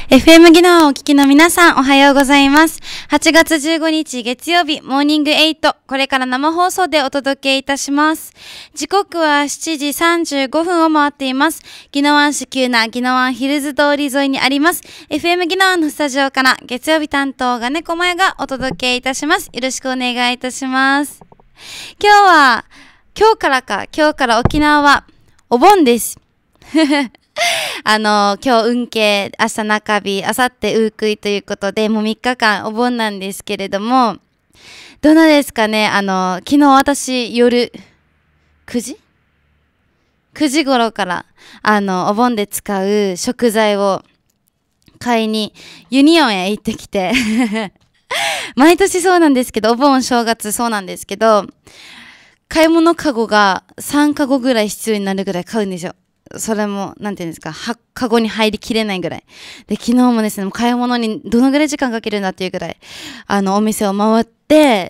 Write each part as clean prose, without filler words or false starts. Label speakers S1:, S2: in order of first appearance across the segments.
S1: FM 技能をお聞きの皆さんおはようございます。8月15日月曜日モーニング8、これから生放送でお届けいたします。時刻は7時35分を回っています。宜野湾市急な宜野湾ヒルズ通り沿いにあります FM 宜野湾のスタジオから月曜日担当がねこまえがお届けいたします。よろしくお願いいたします。今日から沖縄はお盆です。今日運慶、明日中日、明後日ウークイということで、もう3日間お盆なんですけれども、どうなんですかね。昨日私夜9時頃から、お盆で使う食材を買いにユニオンへ行ってきて、毎年そうなんですけど、お盆、正月そうなんですけど、買い物カゴが3カゴぐらい必要になるぐらい買うんですよ。それも、なんていうんですか、カゴに入りきれないぐらい。で、昨日もですね、買い物にどのぐらい時間かけるんだっていうぐらい、お店を回って、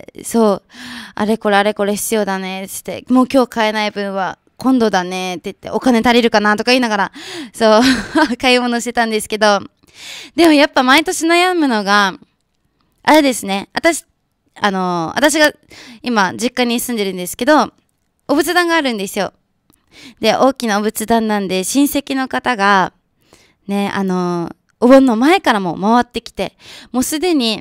S1: そう、あれこれ必要だね、って言って、もう今日買えない分は、今度だね、って言って、お金足りるかなとか言いながら、そう、買い物してたんですけど、でもやっぱ毎年悩むのが、あれですね、私が今、実家に住んでるんですけど、お仏壇があるんですよ。で、大きなお仏壇なんで、親戚の方が、ね、お盆の前からも回ってきて、もうすでに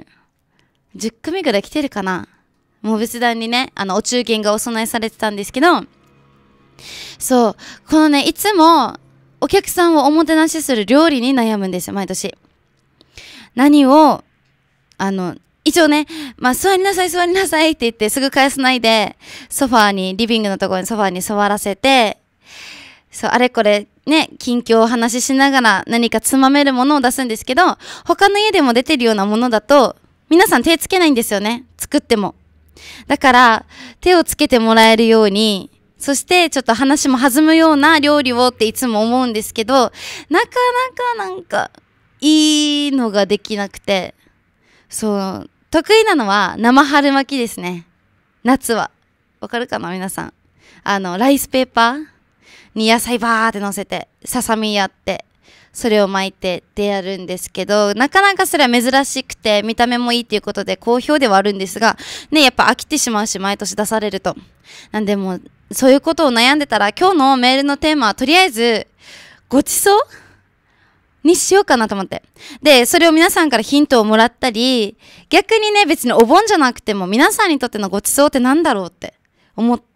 S1: 10組ぐらい来てるかな。もう仏壇にね、お中元がお供えされてたんですけど、そう、このね、いつもお客さんをおもてなしする料理に悩むんですよ、毎年。何を、一応ね、まあ、座りなさいって言ってすぐ返さないで、リビングのところにソファーに座らせて、そう、あれこれね、近況をお話ししながら何かつまめるものを出すんですけど、他の家でも出てるようなものだと、皆さん手つけないんですよね。作っても。だから、手をつけてもらえるように、そしてちょっと話も弾むような料理をっていつも思うんですけど、なかなかいいのができなくて、そう、得意なのは生春巻きですね。夏は。わかるかな皆さん。ライスペーパーに野菜バーって乗せて、ささみやって、それを巻いてってやるんですけど、なかなかそれは珍しくて、見た目もいいっていうことで好評ではあるんですが、ね、やっぱ飽きてしまうし、毎年出されると。なんでもう、そういうことを悩んでたら、今日のメールのテーマはとりあえず、ごちそうにしようかなと思って。で、それを皆さんからヒントをもらったり、逆にね、別にお盆じゃなくても、皆さんにとってのごちそうって何だろうって思って、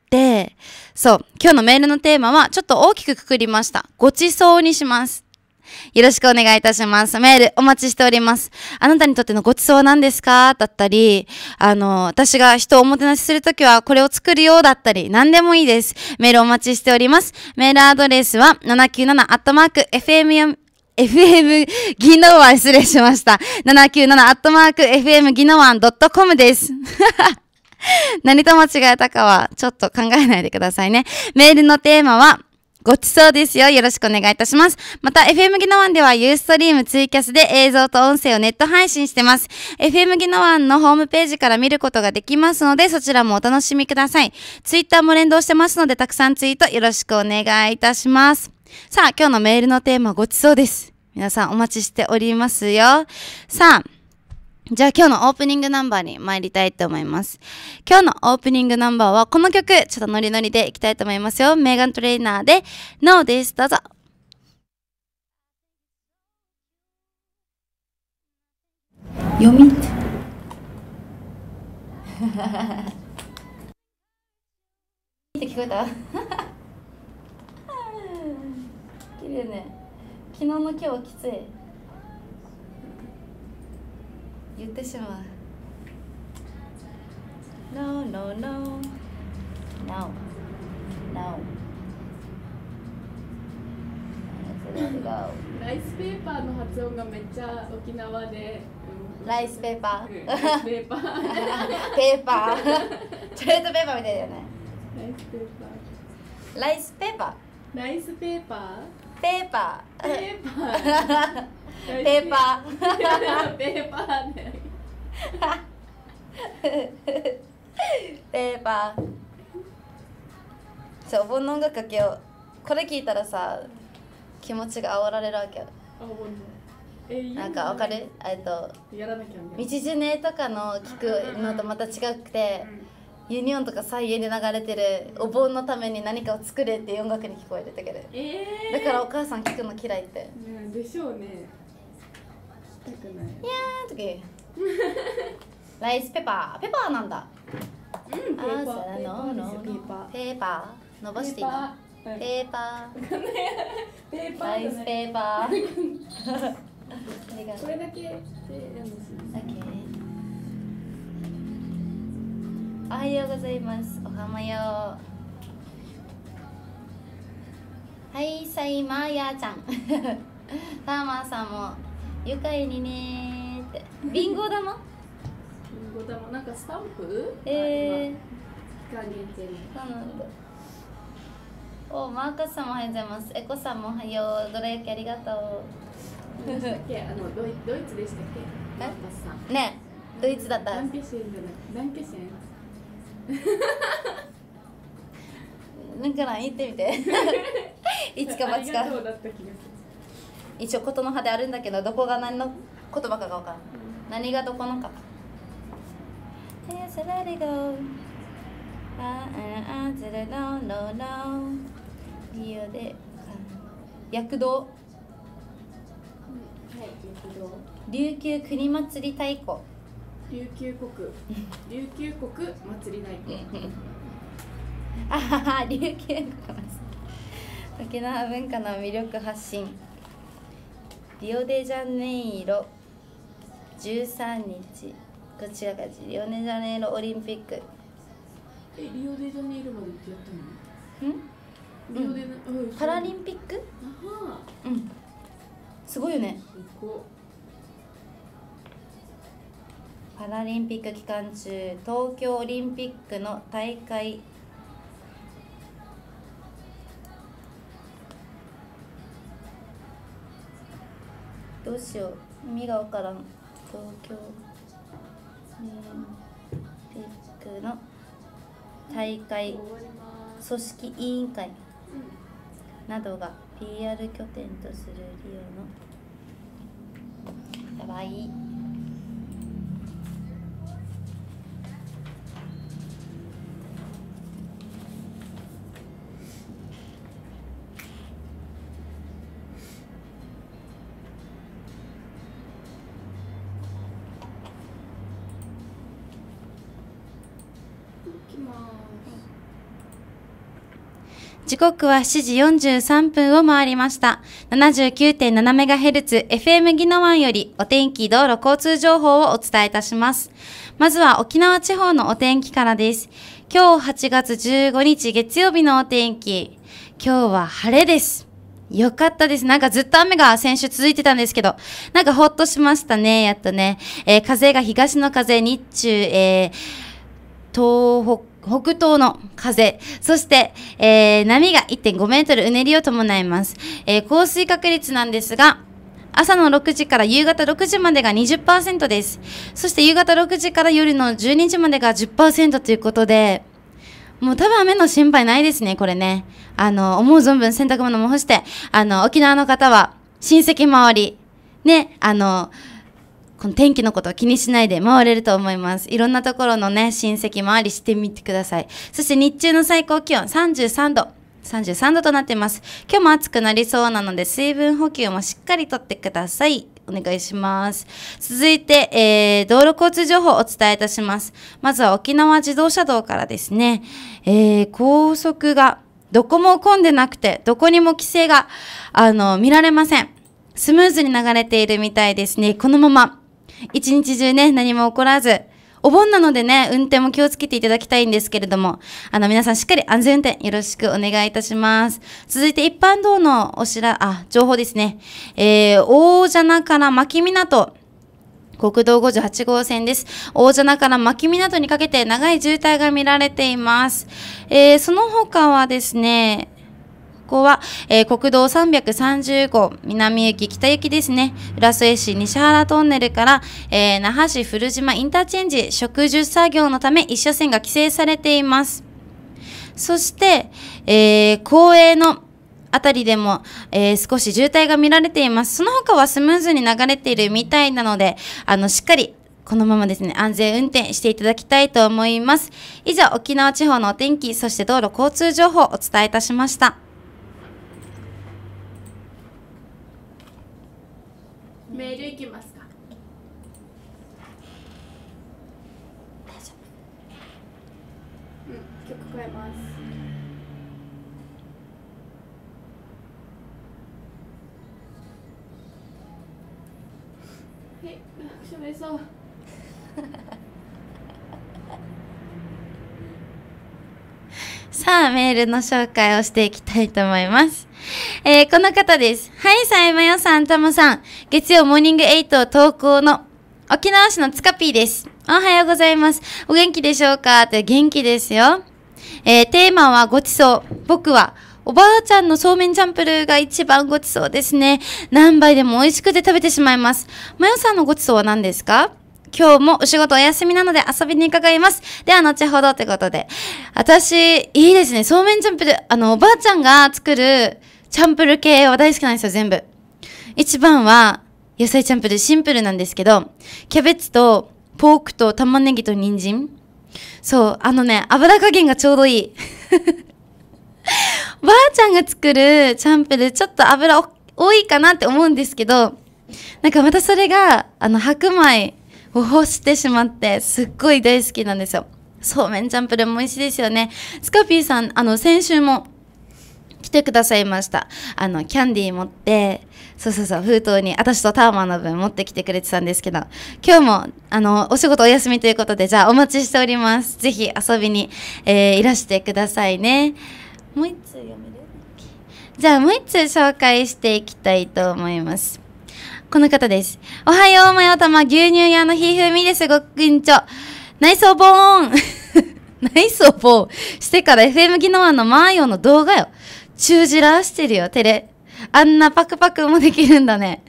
S1: そう、今日のメールのテーマはちょっと大きくくくりました。ごちそうにします。よろしくお願いいたします。メールお待ちしております。あなたにとってのごちそうは何ですかだったり、私が人をおもてなしするときはこれを作るよだったり、何でもいいです。メールお待ちしております。メールアドレスは 797-FM ギノワン失礼しました。797-FM ギノワン .com です。何と間違えたかはちょっと考えないでくださいね。メールのテーマはごちそうですよ。よろしくお願いいたします。また FM ギノワンではユーストリームツイキャスで映像と音声をネット配信してます。FM ギノワンのホームページから見ることができますので、そちらもお楽しみください。ツイッターも連動してますので、たくさんツイートよろしくお願いいたします。さあ、今日のメールのテーマはごちそうです。皆さんお待ちしておりますよ。さあ、じゃあ今日のオープニングナンバーに参りたいと思います。今日のオープニングナンバーはこの曲、ちょっとノリノリでいきたいと思いますよ。メーガントレーナーで No です。どうぞ。読みって聞こえた綺麗ね。昨日の今日はきつい。言ってしまう。No, no, no. No. No.
S2: ライスペーパーの発音がめっちゃ沖縄で、
S1: ライスペーパー、
S2: ライスペーパー
S1: ペーパートイレットペーパーみたいだよね。
S2: ライスペーパー
S1: ライスペーパー
S2: ペーパー
S1: ペーパー
S2: ペーパー
S1: ペーパー
S2: ペーパーね
S1: ペーパー。そう、お盆の音楽かけよう。これ聞いたらさ、気持ちが煽られるわけよ。 なんかわかる？
S2: やらなきゃ
S1: 道ジュネとかの聞くのとまた違くて、ユニオンとかさ家で流れてるお盆のために何かを作れっていう音楽に聞こえるだけで、だからお母さん聞くの嫌いって。
S2: でしょうね。聞きたくない。
S1: いやーときライスペパーなんだ。
S2: ペーパー
S1: ペーパー伸ばしていいの？ペーパーライスペーパー
S2: これだけでやるんですね。
S1: おはようございます。おはまよう。はい、さいまやちゃん。ターマーさんも愉快にねーって。ビンゴ玉？
S2: ビンゴ玉なんかスタンプ？期間限定の。
S1: そうなんだ。お、マーカスさんもおはようございます。エコさんもおはよう。どら焼きありがとう。
S2: ドイツでしたっけ？マーカスさん。
S1: ね、ドイツだった。
S2: ダンケシェンじゃない。ダンケシェン。
S1: なんかな、言ってみて。いつか待つか。一応ことの葉であるんだけど、どこが何の言葉かが分からん。何がどこのか。Let it go.リオで躍動。琉球国祭り太鼓。
S2: 琉球国祭り太鼓。
S1: あはは、琉球国祭り。沖縄文化の魅力発信。リオデジャネイロ13日。こちらがリオデジャネイロオリンピック。
S2: リオデジャネイロまで行ってやったの？
S1: リオデパラリンピック？うん。すごいよね。パラリンピック期間中、東京オリンピックの大会どうしよう、意味がわからん。東京オリンピックの大会組織委員会などが PR 拠点とするリオのやばい。時刻は7時43分を回りました。79.7MHz FM 宜野湾よりお天気道路交通情報をお伝えいたします。まずは沖縄地方のお天気からです。今日8月15日月曜日のお天気。今日は晴れです。よかったです。なんかずっと雨が先週続いてたんですけど、なんかほっとしましたね。やっとね。風が東の風、日中、北東の風、そして、波が 1.5 メートルうねりを伴います。降水確率なんですが、朝の6時から夕方6時までが 20% です。そして夕方6時から夜の12時までが 10% ということで、もう多分雨の心配ないですね、これね。思う存分洗濯物も干して、沖縄の方は親戚周り、ね、この天気のことを気にしないで回れると思います。いろんなところのね、親戚回りしてみてください。そして日中の最高気温33度となっています。今日も暑くなりそうなので、水分補給もしっかりとってください。お願いします。続いて、道路交通情報をお伝えいたします。まずは沖縄自動車道からですね、高速がどこも混んでなくて、どこにも規制が、見られません。スムーズに流れているみたいですね。このまま一日中ね、何も起こらず、お盆なのでね、運転も気をつけていただきたいんですけれども、皆さんしっかり安全運転よろしくお願いいたします。続いて一般道の情報ですね。大蛇名から牧港、国道58号線です。大蛇名から牧港にかけて長い渋滞が見られています。その他はですね、ここは、国道330号南行き北行きですね。浦添市西原トンネルから、那覇市古島インターチェンジ植樹作業のため一車線が規制されています。そして、公営のあたりでも、少し渋滞が見られています。その他はスムーズに流れているみたいなので、しっかりこのままですね、安全運転していただきたいと思います。以上、沖縄地方のお天気、そして道路交通情報をお伝えいたしました。
S2: メールいきますか。曲変えます。喋りそう。
S1: さあ、メールの紹介をしていきたいと思います。この方です。はい、さいまよさん、たまさん。月曜モーニング8投稿の沖縄市のつかぴーです。おはようございます。お元気でしょうか？って元気ですよ。テーマはごちそう。僕はおばあちゃんのそうめんチャンプルーが一番ごちそうですね。何杯でも美味しくて食べてしまいます。まよさんのごちそうは何ですか？今日もお仕事お休みなので遊びに伺います。では後ほどということで。私、いいですね。そうめんチャンプルー。おばあちゃんが作るチャンプルー系は大好きなんですよ、全部。一番は野菜チャンプルー、シンプルなんですけど、キャベツとポークと玉ねぎと人参。そう、油加減がちょうどいい。おばあちゃんが作るチャンプルー、ちょっと油多いかなって思うんですけど、なんかまたそれが、白米を干してしまって、すっごい大好きなんですよ。そうめんチャンプルーも美味しいですよね。スカピーさん、先週も来てくださいました。キャンディー持って、そう、封筒に、私とターマンの分持ってきてくれてたんですけど、今日も、お仕事お休みということで、じゃあお待ちしております。ぜひ遊びに、いらしてくださいね。もう一通読める？じゃあもう一通紹介していきたいと思います。この方です。おはよう、まよたま、牛乳屋のひふみです。ごくんちょ。ナイスおぼーんナイスおぼーしてから FM ギノワンのマーヨの動画よ。中じらしてるよ、テレ。あんなパクパクもできるんだね。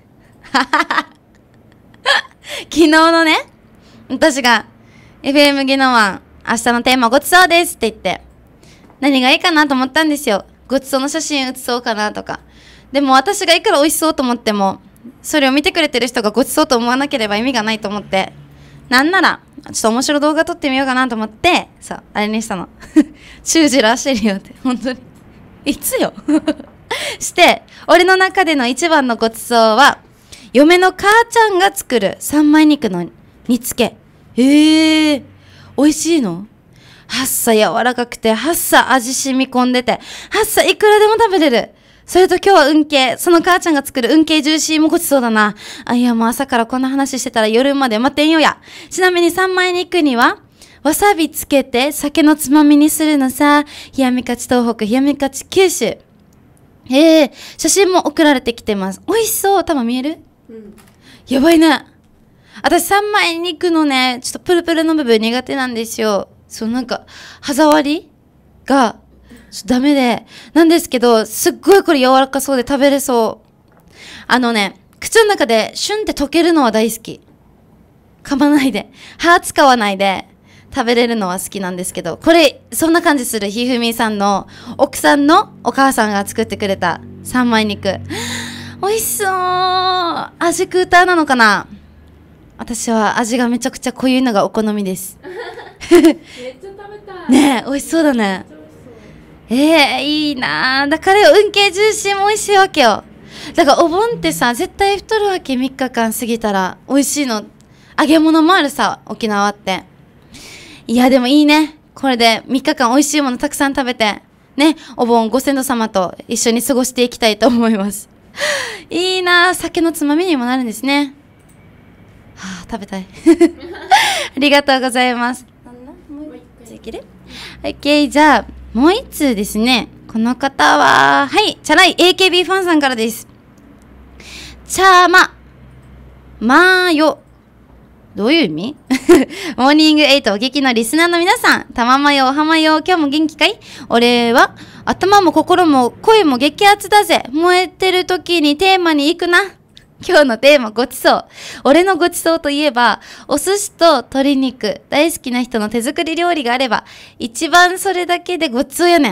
S1: 昨日のね、私が FM ギノワン、明日のテーマごちそうですって言って、何がいいかなと思ったんですよ。ごちそうの写真写そうかなとか。でも私がいくら美味しそうと思っても、それを見てくれてる人がごちそうと思わなければ意味がないと思って、なんなら、ちょっと面白い動画撮ってみようかなと思って、そう、あれにしたの。中じらしてるよって、本当に。いつよして、俺の中での一番のごちそうは、嫁の母ちゃんが作る三枚肉の煮付け。美味しいの？はっさ柔らかくて、はっさ味染み込んでて、はっさいくらでも食べれる。それと今日は運慶、その母ちゃんが作る運慶ジューシーもごちそうだな。いやもう朝からこんな話してたら夜まで待てんよや。ちなみに三枚肉には、わさびつけて酒のつまみにするのさ。冷やみかち東北、冷やみかち九州。写真も送られてきてます。美味しそう。頭見える？
S2: うん。
S1: やばいね。私三枚肉のね、ちょっとプルプルの部分苦手なんですよ。そう、なんか、歯触りが、ダメで。なんですけど、すっごいこれ柔らかそうで食べれそう。口の中でシュンって溶けるのは大好き。噛まないで。歯使わないで食べれるのは好きなんですけど、これ、そんな感じする。ひふみさんの奥さんのお母さんが作ってくれた三枚肉。美味しそう。味クーターなのかな？私は味がめちゃくちゃ濃いのがお好みです。
S2: めっちゃ食べたい。
S1: ねえ、美味しそうだね。いいなぁ。だから運慶ジューシーも美味しいわけよ。だからお盆ってさ、絶対太るわけ。3日間過ぎたら美味しいの。揚げ物もあるさ、沖縄って。いやでもいいね。これで3日間美味しいものたくさん食べて、ね、お盆ご先祖様と一緒に過ごしていきたいと思います。いいなぁ。酒のつまみにもなるんですね。はぁ、食べたい。ありがとうございます。もう一ついける？ OK、じゃあ、もう一通ですね。この方は、はい、チャラい AKB ファンさんからです。チャーマ、マーヨ。どういう意味？モーニング8お聞きのリスナーの皆さん、たままよ、おはまよ、今日も元気かい？俺は、頭も心も声も激アツだぜ。燃えてる時にテーマに行くな。今日のテーマごちそう。俺のごちそうといえば、お寿司と鶏肉、大好きな人の手作り料理があれば、一番それだけでごちそうやねん。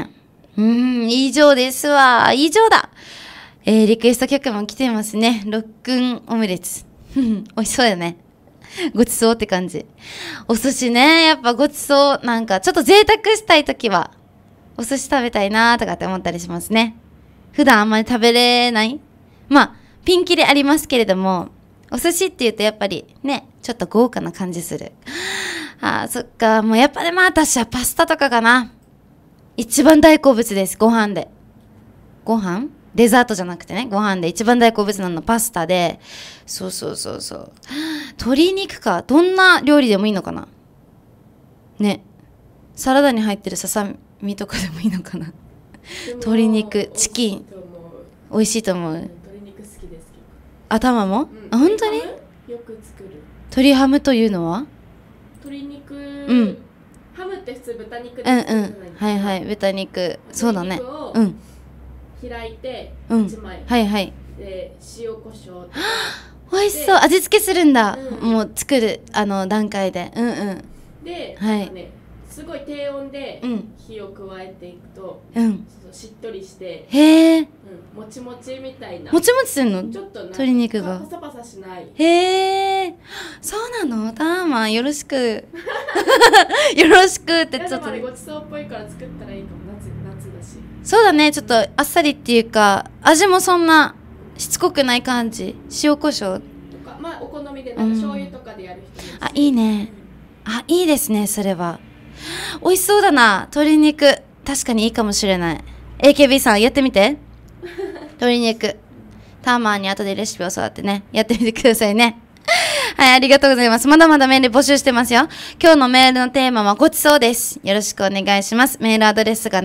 S1: 以上ですわ。以上だ。リクエスト曲も来てますね。ロックンオムレツ。美味しそうやね。ごちそうって感じ。お寿司ね、やっぱごちそう、なんかちょっと贅沢したいときは、お寿司食べたいなーとかって思ったりしますね。普段あんまり食べれない。まあ、ピンキリありますけれども、お寿司って言うとやっぱりね、ちょっと豪華な感じする。あー、そっか。もうやっぱり私はパスタとかかな。一番大好物です。ご飯で。ご飯デザートじゃなくてね。ご飯で一番大好物なのパスタで。そうそうそうそう。鶏肉か。どんな料理でもいいのかな。ね。サラダに入ってるささみとかでもいいのかな。鶏肉、チキン。美味しいと思う。
S2: 鶏肉好きですけど。
S1: 頭も、あ、本当に
S2: よく作る。
S1: 鶏ハムというのは
S2: 鶏肉、
S1: ん
S2: ハムって普通豚肉で
S1: うん
S2: 作るじゃないですか。
S1: はいはい。豚肉。そうだね。
S2: 鶏肉を
S1: うん。
S2: 開いて
S1: うん
S2: 1枚、
S1: はいはい。
S2: で塩コショウとか
S1: 美味しそう。味付けするんだ。
S2: うん
S1: もう作る、段階で。うんうん。
S2: で、
S1: はい
S2: なんかね、すごい低温で
S1: うん
S2: 火を加えていくと、
S1: うん。
S2: そうしっとりして、
S1: へえ。
S2: もちもちみたいな。
S1: もちもちするの
S2: ちょっとなんか
S1: 鶏肉が
S2: パサパサしない。
S1: へえ。そうなのターマン、よろしく。よろしくって
S2: いや
S1: ちょっと。
S2: でもあれごちそうっぽいから作ったらいいかも。夏だし。
S1: そうだね。ちょっとあっさりっていうか、味もそんなしつこくない感じ。塩コショウ。
S2: とか、まあお好みでなんか醤油とかでやる人もいるし。
S1: あ、いいね。あ、いいですね、それは。美味しそうだな。鶏肉。確かにいいかもしれない。AKB さん、やってみて。鶏肉。ターマーに後でレシピを教わってね、やってみてくださいね。はい、ありがとうございます。まだまだメール募集してますよ。今日のメールのテーマはごちそうです。よろしくお願いします。メールアドレスが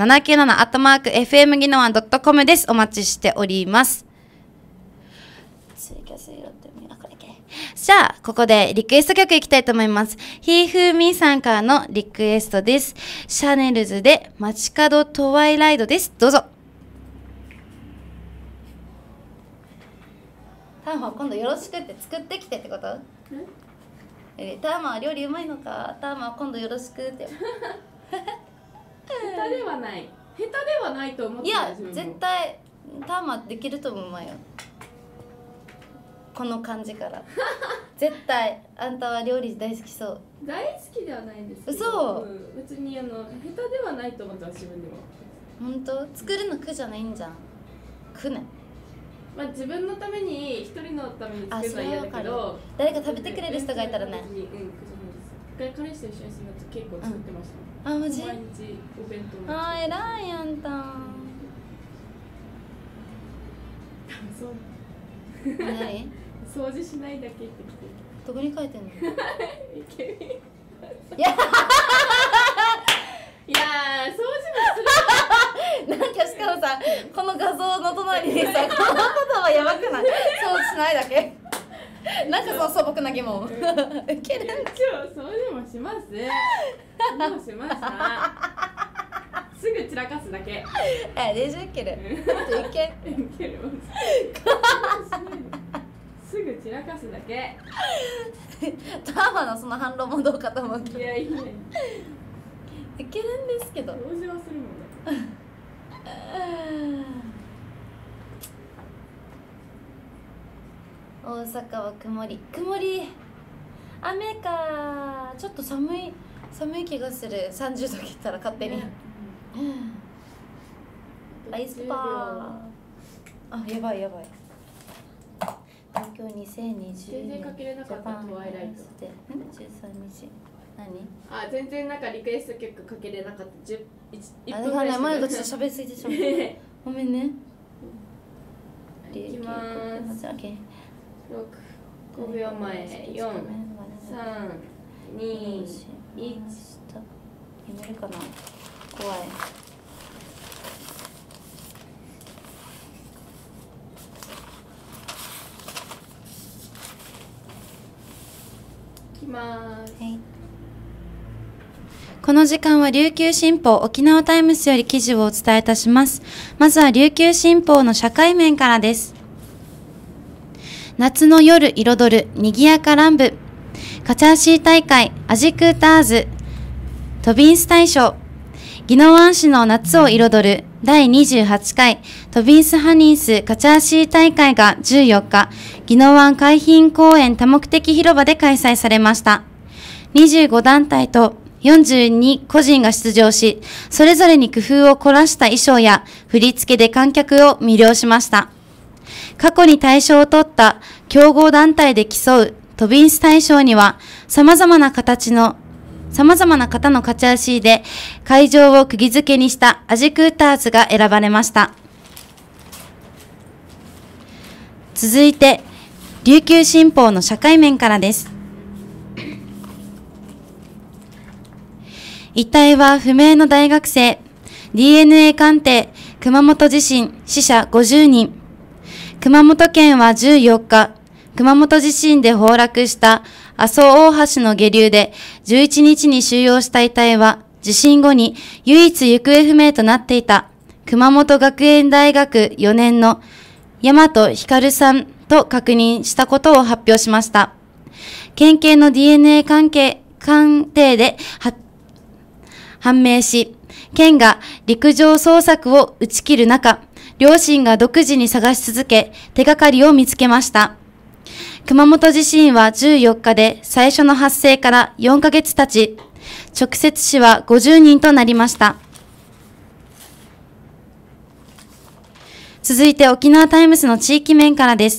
S1: 797-fm 技能案 .com です。お待ちしております。じゃあ、ここでリクエスト曲いきたいと思います。ひふみさんからのリクエストです。シャネルズで街角トワイライドです。どうぞ。ターマン今度よろしくって作ってきてってこと？ターマンは料理うまいのか？ターマン今度よろしくって。
S2: 下手ではない。下手ではないと思って
S1: いや、
S2: 自分も
S1: 絶対ターマンできると思うよ。この感じから絶対あんたは料理大好きそう。
S2: 大好きではないんですけど、
S1: 嘘、
S2: 別に下手ではないと思ってます自分でも。
S1: 本当？作るの苦じゃないんじゃん。苦ね。
S2: まあ自分のために一人のために作るのは嫌だけど、
S1: 誰か食べてくれる人がいたらね。
S2: 別に苦じゃないです。彼氏と一緒に住むと結構作ってました、
S1: あ、マジ？
S2: 毎日お弁当も。
S1: あー、偉いあんた。
S2: そう
S1: 何？
S2: 掃除しないだけって来て
S1: どこに書いてんの？
S2: いける。
S1: いや
S2: いやー、掃除もする。
S1: なんかしかもさ、この画像の隣にさ、この言葉やばくない？そうしないだけ。なんかその素朴な疑問。受ける。
S2: 今日掃除もします。もうしました。すぐ散らかすだけ。
S1: 練習いける。いけ。
S2: いける。すぐ散らかすだけ。
S1: ターマのその反論もどうかと思うけど。
S2: いやいや。
S1: いけるんですけど。
S2: 掃除はするもんね。
S1: 大阪は曇り。曇り。雨か。ちょっと寒い気がする。30度切ったら勝手に。アイスパー。あ、やばい。東京2020
S2: 全然かけれなかったトワイライト。
S1: 13日。何？
S2: あ、全然なんかリクエスト曲かけれなかった。1分ぐ
S1: あれがね、
S2: らいしか
S1: 前がちょっと喋りすぎてしまった。ごめんね。
S2: いきまーす。5秒前。4、3、2、1。
S1: 読めるかな？怖い。
S2: いきまーす。
S1: はい。この時間は琉球新報沖縄タイムスより記事をお伝えいたします。まずは琉球新報の社会面からです。夏の夜彩る賑やか乱舞、カチャーシー大会アジクーターズ、トビンス大賞、宜野湾市の夏を彩る第28回トビンス・ハニース・カチャーシー大会が14日、宜野湾海浜公園多目的広場で開催されました。25団体と42個人が出場し、それぞれに工夫を凝らした衣装や振り付けで観客を魅了しました。過去に大賞を取った強豪団体で競うトビンス大賞には、様々な方のカチャーシーで会場を釘付けにしたアジクーターズが選ばれました。続いて、琉球新報の社会面からです。遺体は不明の大学生、DNA 鑑定、熊本地震、死者50人。熊本県は14日、熊本地震で崩落した阿蘇大橋の下流で11日に収容した遺体は、地震後に唯一行方不明となっていた熊本学園大学4年の大和光さんと確認したことを発表しました。県警の DNA 鑑定で判明し、県が陸上捜索を打ち切る中、両親が独自に探し続け、手がかりを見つけました。熊本地震は14日で最初の発生から4ヶ月経ち、直接死は50人となりました。続いて沖縄タイムスの地域面からです。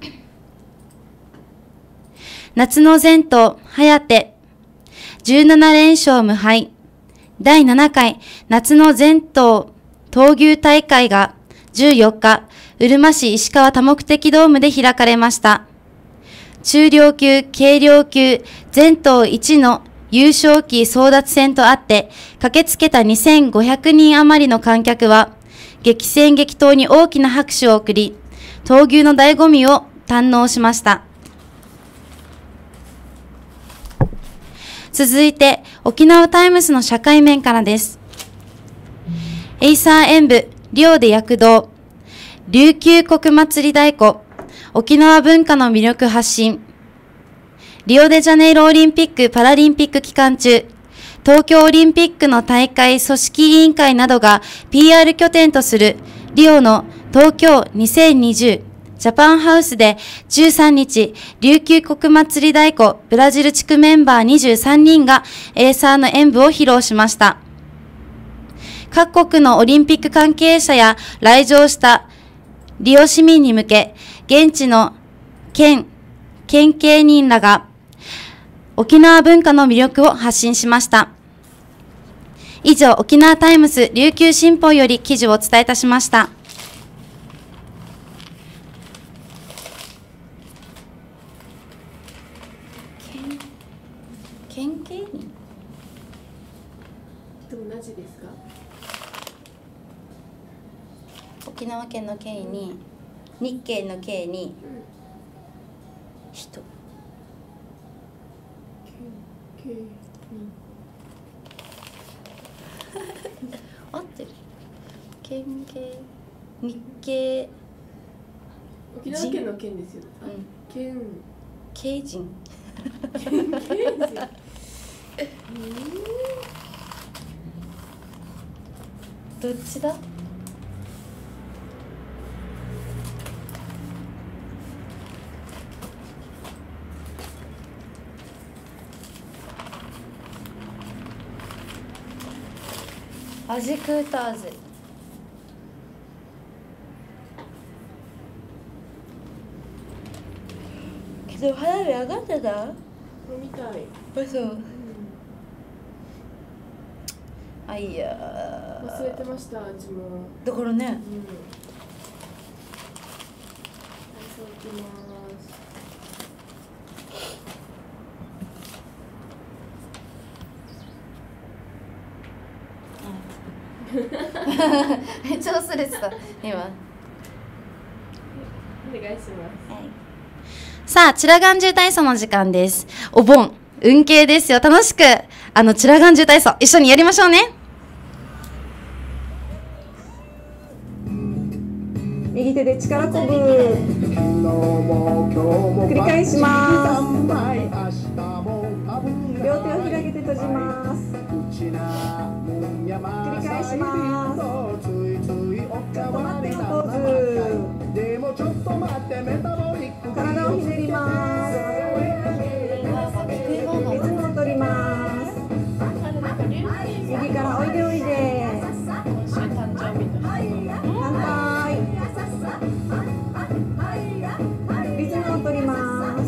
S1: 夏の全島、はて、17連勝無敗。第7回夏の全島闘牛大会が14日、うるま市石川多目的ドームで開かれました。中量級、軽量級、全島1の優勝旗争奪戦とあって、駆けつけた2500人余りの観客は、激戦激闘に大きな拍手を送り、闘牛の醍醐味を堪能しました。続いて、沖縄タイムスの社会面からです。エイサー演舞、リオで躍動。琉球国祭り太鼓、沖縄文化の魅力発信。リオデジャネイロオリンピック・パラリンピック期間中、東京オリンピックの大会組織委員会などが PR 拠点とするリオの東京2020ジャパンハウスで13日、琉球国祭り太鼓ブラジル地区メンバー23人がエイサーの演舞を披露しました。各国のオリンピック関係者や来場したリオ市民に向け、現地の県警人らが沖縄文化の魅力を発信しました。以上、沖縄タイムス琉球新報より記事をお伝えいたしました。県警人
S2: と同じですか？
S1: 沖縄県の県に日系の県に人合ってる。県警日系
S2: 沖縄県の県ですよ。県
S1: 警人どっちだ？アジクーターズ。けど花火上がってた？
S2: みたい。
S1: 嘘。あいや
S2: 忘れてました。うちも。
S1: だからね。
S2: 忘れてます。
S1: めっちゃ忘れてた今。
S2: お願いします。
S1: はい、さあ、チラガンジュ体操の時間です。お盆運慶ですよ。楽しくチラガンジュ体操一緒にやりましょうね。
S3: 右手で力こぶ。繰り返します。両手を広げて閉じます。繰り返します。 待ってのポーズ。
S4: でもちょっと待ってメタボリック
S3: 体をひねります。リズムを取ります。右からおいでおいで。反対。リズムを取ります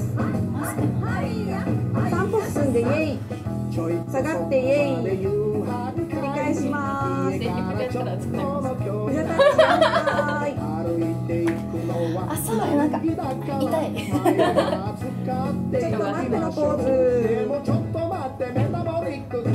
S3: 。3歩進んでイエイ。下がってイエイ。繰り返します。膝タッチ反対。
S1: あ、そうだ、なんか痛い。
S3: ちょっと待ってのポーズ。
S4: ちょっと待ってメタボリック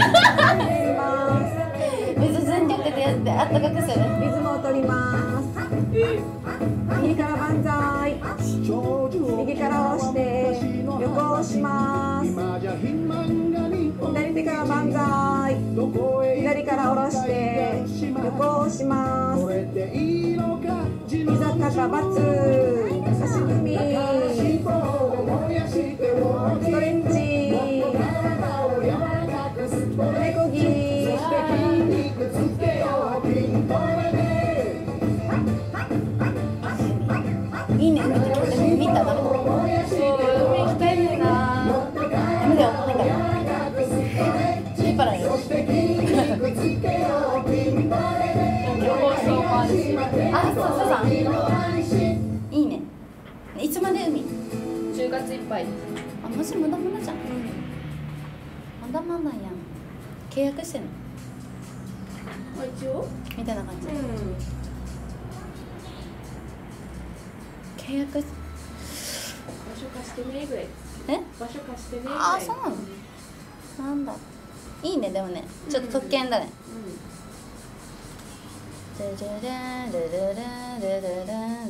S1: 水全力でやってあったかくする。
S3: リズムを取ります。右から万歳。右から下ろして横を押します。左手から万歳。左から下ろして横を押します。膝肩バツ足踏みストレッチ手こぎ
S1: いいね、見たダメだ。
S2: 海行きたいな。
S1: ダメだよ、なんか引っ張られる。
S2: 放送もあるし。
S1: あ、そうさんいいね。いつまで海
S2: 10月いっぱい。
S1: あ、マジまだまだじゃん。まだまだやん。契約してんの
S2: 一応。
S1: みたいな感じ。契約
S2: 場所貸してねぐらい。
S1: え
S2: 場所貸してねぐらい。
S1: あ、そうなの。なんだいいね。でもね、ちょっと特権だね。ルルルルルルルルルル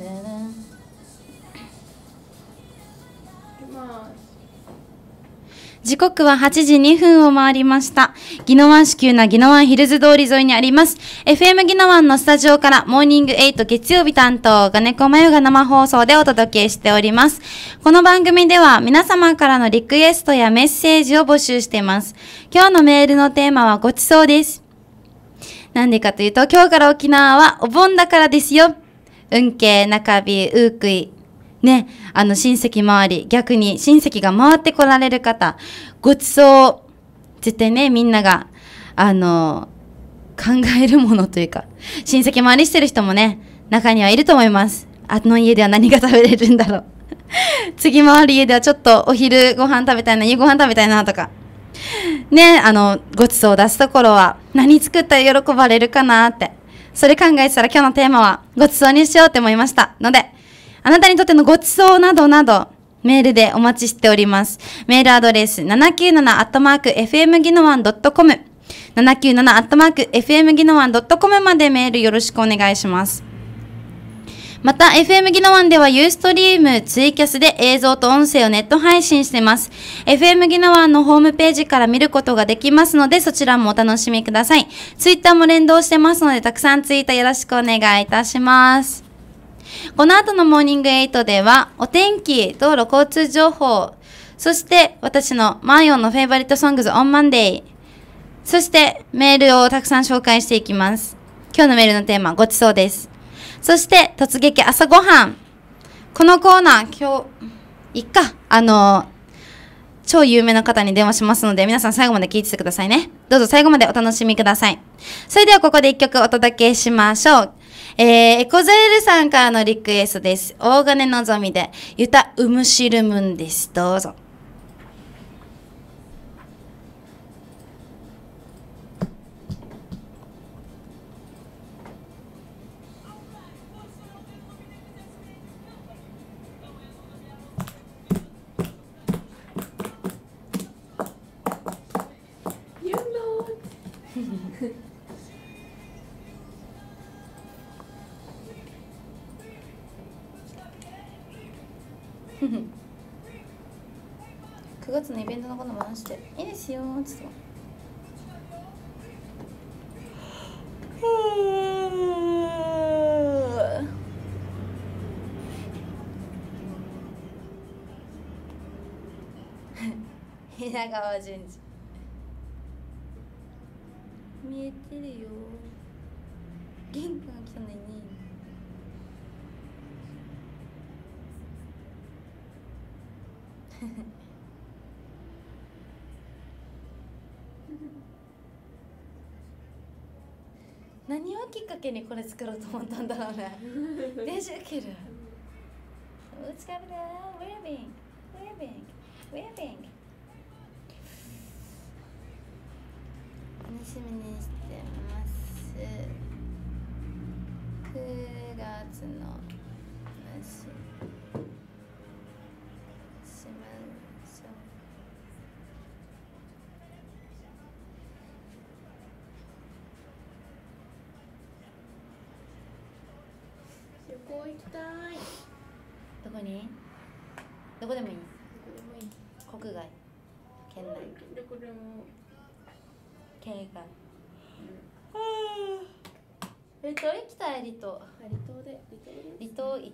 S2: まあ。
S1: 時刻は8時2分を回りました。宜野湾市急な宜野湾ヒルズ通り沿いにあります。FM 宜野湾のスタジオからモーニング8月曜日担当、金子真由が生放送でお届けしております。この番組では皆様からのリクエストやメッセージを募集しています。今日のメールのテーマはごちそうです。なんでかというと、今日から沖縄はお盆だからですよ。運慶、中日、ウークイ。ね、親戚周り、逆に親戚が回ってこられる方、ごちそう、絶対ね、みんなが、考えるものというか、親戚回りしてる人もね、中にはいると思います。あの家では何が食べれるんだろう。次回る家ではちょっとお昼ご飯食べたいな、夕ご飯食べたいなとか。ね、ごちそうを出すところは、何作ったら喜ばれるかなって。それ考えてたら今日のテーマは、ごちそうにしようって思いました。ので、あなたにとってのごちそうなどなど、メールでお待ちしております。メールアドレス、797-fm ギノワン .com。797-fm ギノワン .com までメールよろしくお願いします。また、FM ギノワンではユーストリーム、ツイキャスで映像と音声をネット配信しています。FM ギノワンのホームページから見ることができますので、そちらもお楽しみください。ツイッターも連動してますので、たくさんツイートよろしくお願いいたします。この後のモーニング8では、お天気、道路交通情報、そして私のマーヨンのフェイバリットソングズオンマンデー、そしてメールをたくさん紹介していきます。今日のメールのテーマ、ごちそうです。そして、突撃朝ごはん。このコーナー、今日、いっか、超有名な方に電話しますので、皆さん最後まで聞いててくださいね。どうぞ最後までお楽しみください。それではここで一曲お届けしましょう。エコゼルさんからのリクエストです。大金のぞみで、ゆたうむしるむんです。どうぞ。9月のイベントのことも話していいですよーつって稲川淳二見えてるよ玄関来たのに何をきっかけにこれ作ろうと思ったんだろうね。デジュキル。What's up there? Weaving. Weaving. 楽しみにしてます。9月の話しましょう。
S2: 旅行行きたい。
S1: どこに？どこでもいい？
S2: どこでもいい。
S1: 国外、県内、
S2: どこでも。
S1: 県外。離島行きたい。離島行って。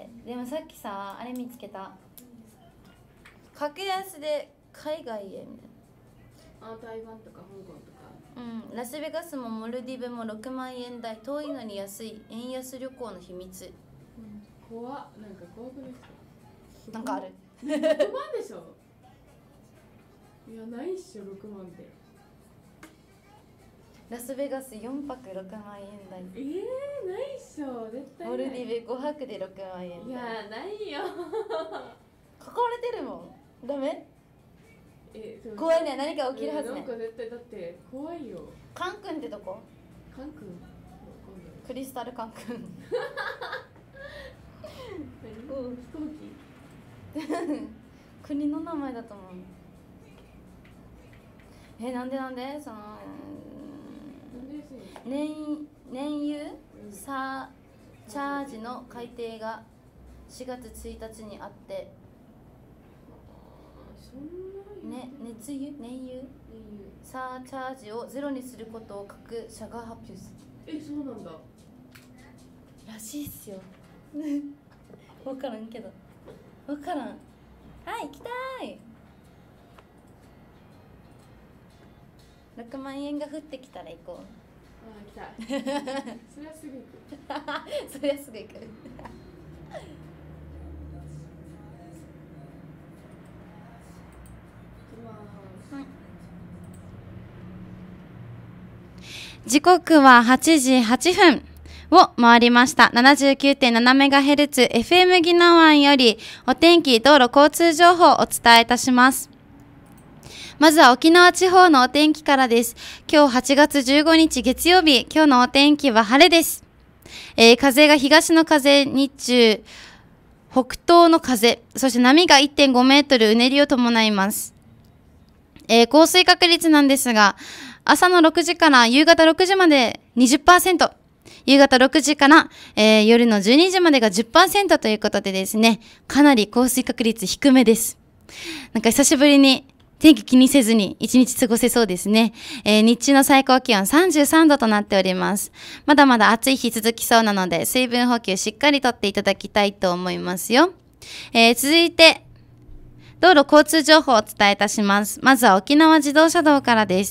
S1: でもさっきさ、あれ見つけた。格安で海外へみたいな。
S2: あ、台湾とか香港とか。
S1: うん、ラスベガスもモルディブも6万円台、遠いのに安い円安旅行の秘密。
S2: 怖っ、なんか怖くないですか？
S1: なんかある。
S2: 6万でしょ？いや、ないっしょ、6万で。
S1: ラスベガス4泊6万円台。
S2: ないっしょ、絶対ない。
S1: モルディブ5泊で6万円台。
S2: いや、ないよ。
S1: 書かれてるもん。ダメ？
S2: そう
S1: 怖いね、何か起きるはずね。
S2: なんか絶対だって怖いよ。
S1: カンクンってとこ？
S2: カンクン？
S1: クリスタルカンクン。
S2: 飛行機？
S1: 国の名前だと思う。なんでその燃油サーチャージの改定が4月1日にあって、燃油サーチャージをゼロにすることを各社が発表する。
S2: そうなんだ。
S1: らしいっすよ。分からんけど。分からん。はい、行きたい。6万円が降ってきたら行こう。
S2: 行きたい。それはすぐ行く。
S1: それはすぐ行く。時刻は8時8分を回りました。79.7MHz FM 宜野湾よりお天気、道路交通情報をお伝えいたします。まずは沖縄地方のお天気からです。今日8月15日月曜日、今日のお天気は晴れです。風が東の風、日中、北東の風、そして波が 1.5 メートルうねりを伴います。降水確率なんですが、朝の6時から夕方6時まで 20%、夕方6時から、夜の12時までが 10% ということでですね、かなり降水確率低めです。なんか久しぶりに天気気にせずに一日過ごせそうですね。日中の最高気温33度となっております。まだまだ暑い日続きそうなので、水分補給しっかりとっていただきたいと思いますよ。続いて、道路交通情報をお伝えいたします。まずは沖縄自動車道からです。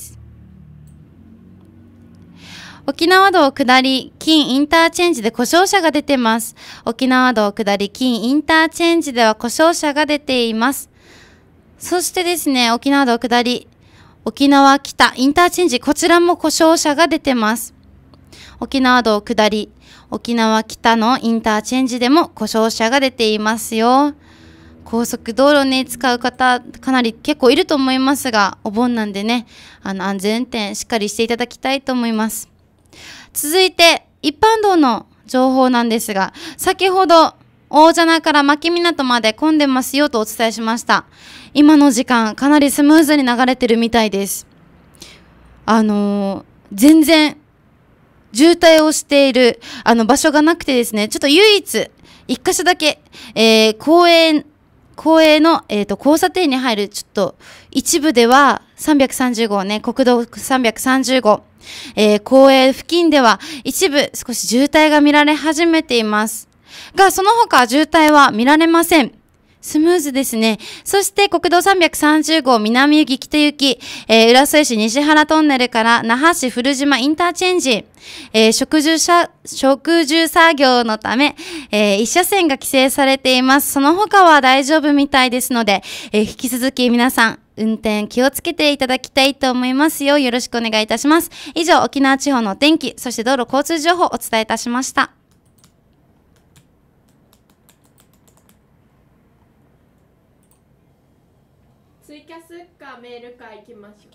S1: 沖縄道下り金インターチェンジで故障車が出てます。沖縄道下り金インターチェンジでは故障車が出ています。そしてですね、沖縄道下り沖縄北インターチェンジ、こちらも故障車が出てます。沖縄道下り沖縄北のインターチェンジでも故障車が出ていますよ。高速道路ね、使う方かなり結構いると思いますが、お盆なんでね、安全運転しっかりしていただきたいと思います。続いて一般道の情報なんですが、先ほど大蛇名から牧港まで混んでますよとお伝えしました。今の時間かなりスムーズに流れてるみたいです。全然渋滞をしている場所がなくてですね、ちょっと唯一一箇所だけ、公営の、交差点に入るちょっと一部では330号ね、国道330号、公営付近では一部少し渋滞が見られ始めていますが、その他渋滞は見られません。 スムーズですね。そして国道330号南行き北行き、浦添市西原トンネルから那覇市古島インターチェンジ、植樹作業のため、一車線が規制されています。その他は大丈夫みたいですので、引き続き皆さん運転気をつけていただきたいと思いますよ。よろしくお願いいたします。以上、沖縄地方のお天気、そして道路交通情報をお伝えいたしました。
S2: ツイキャスかメールか行きましょう。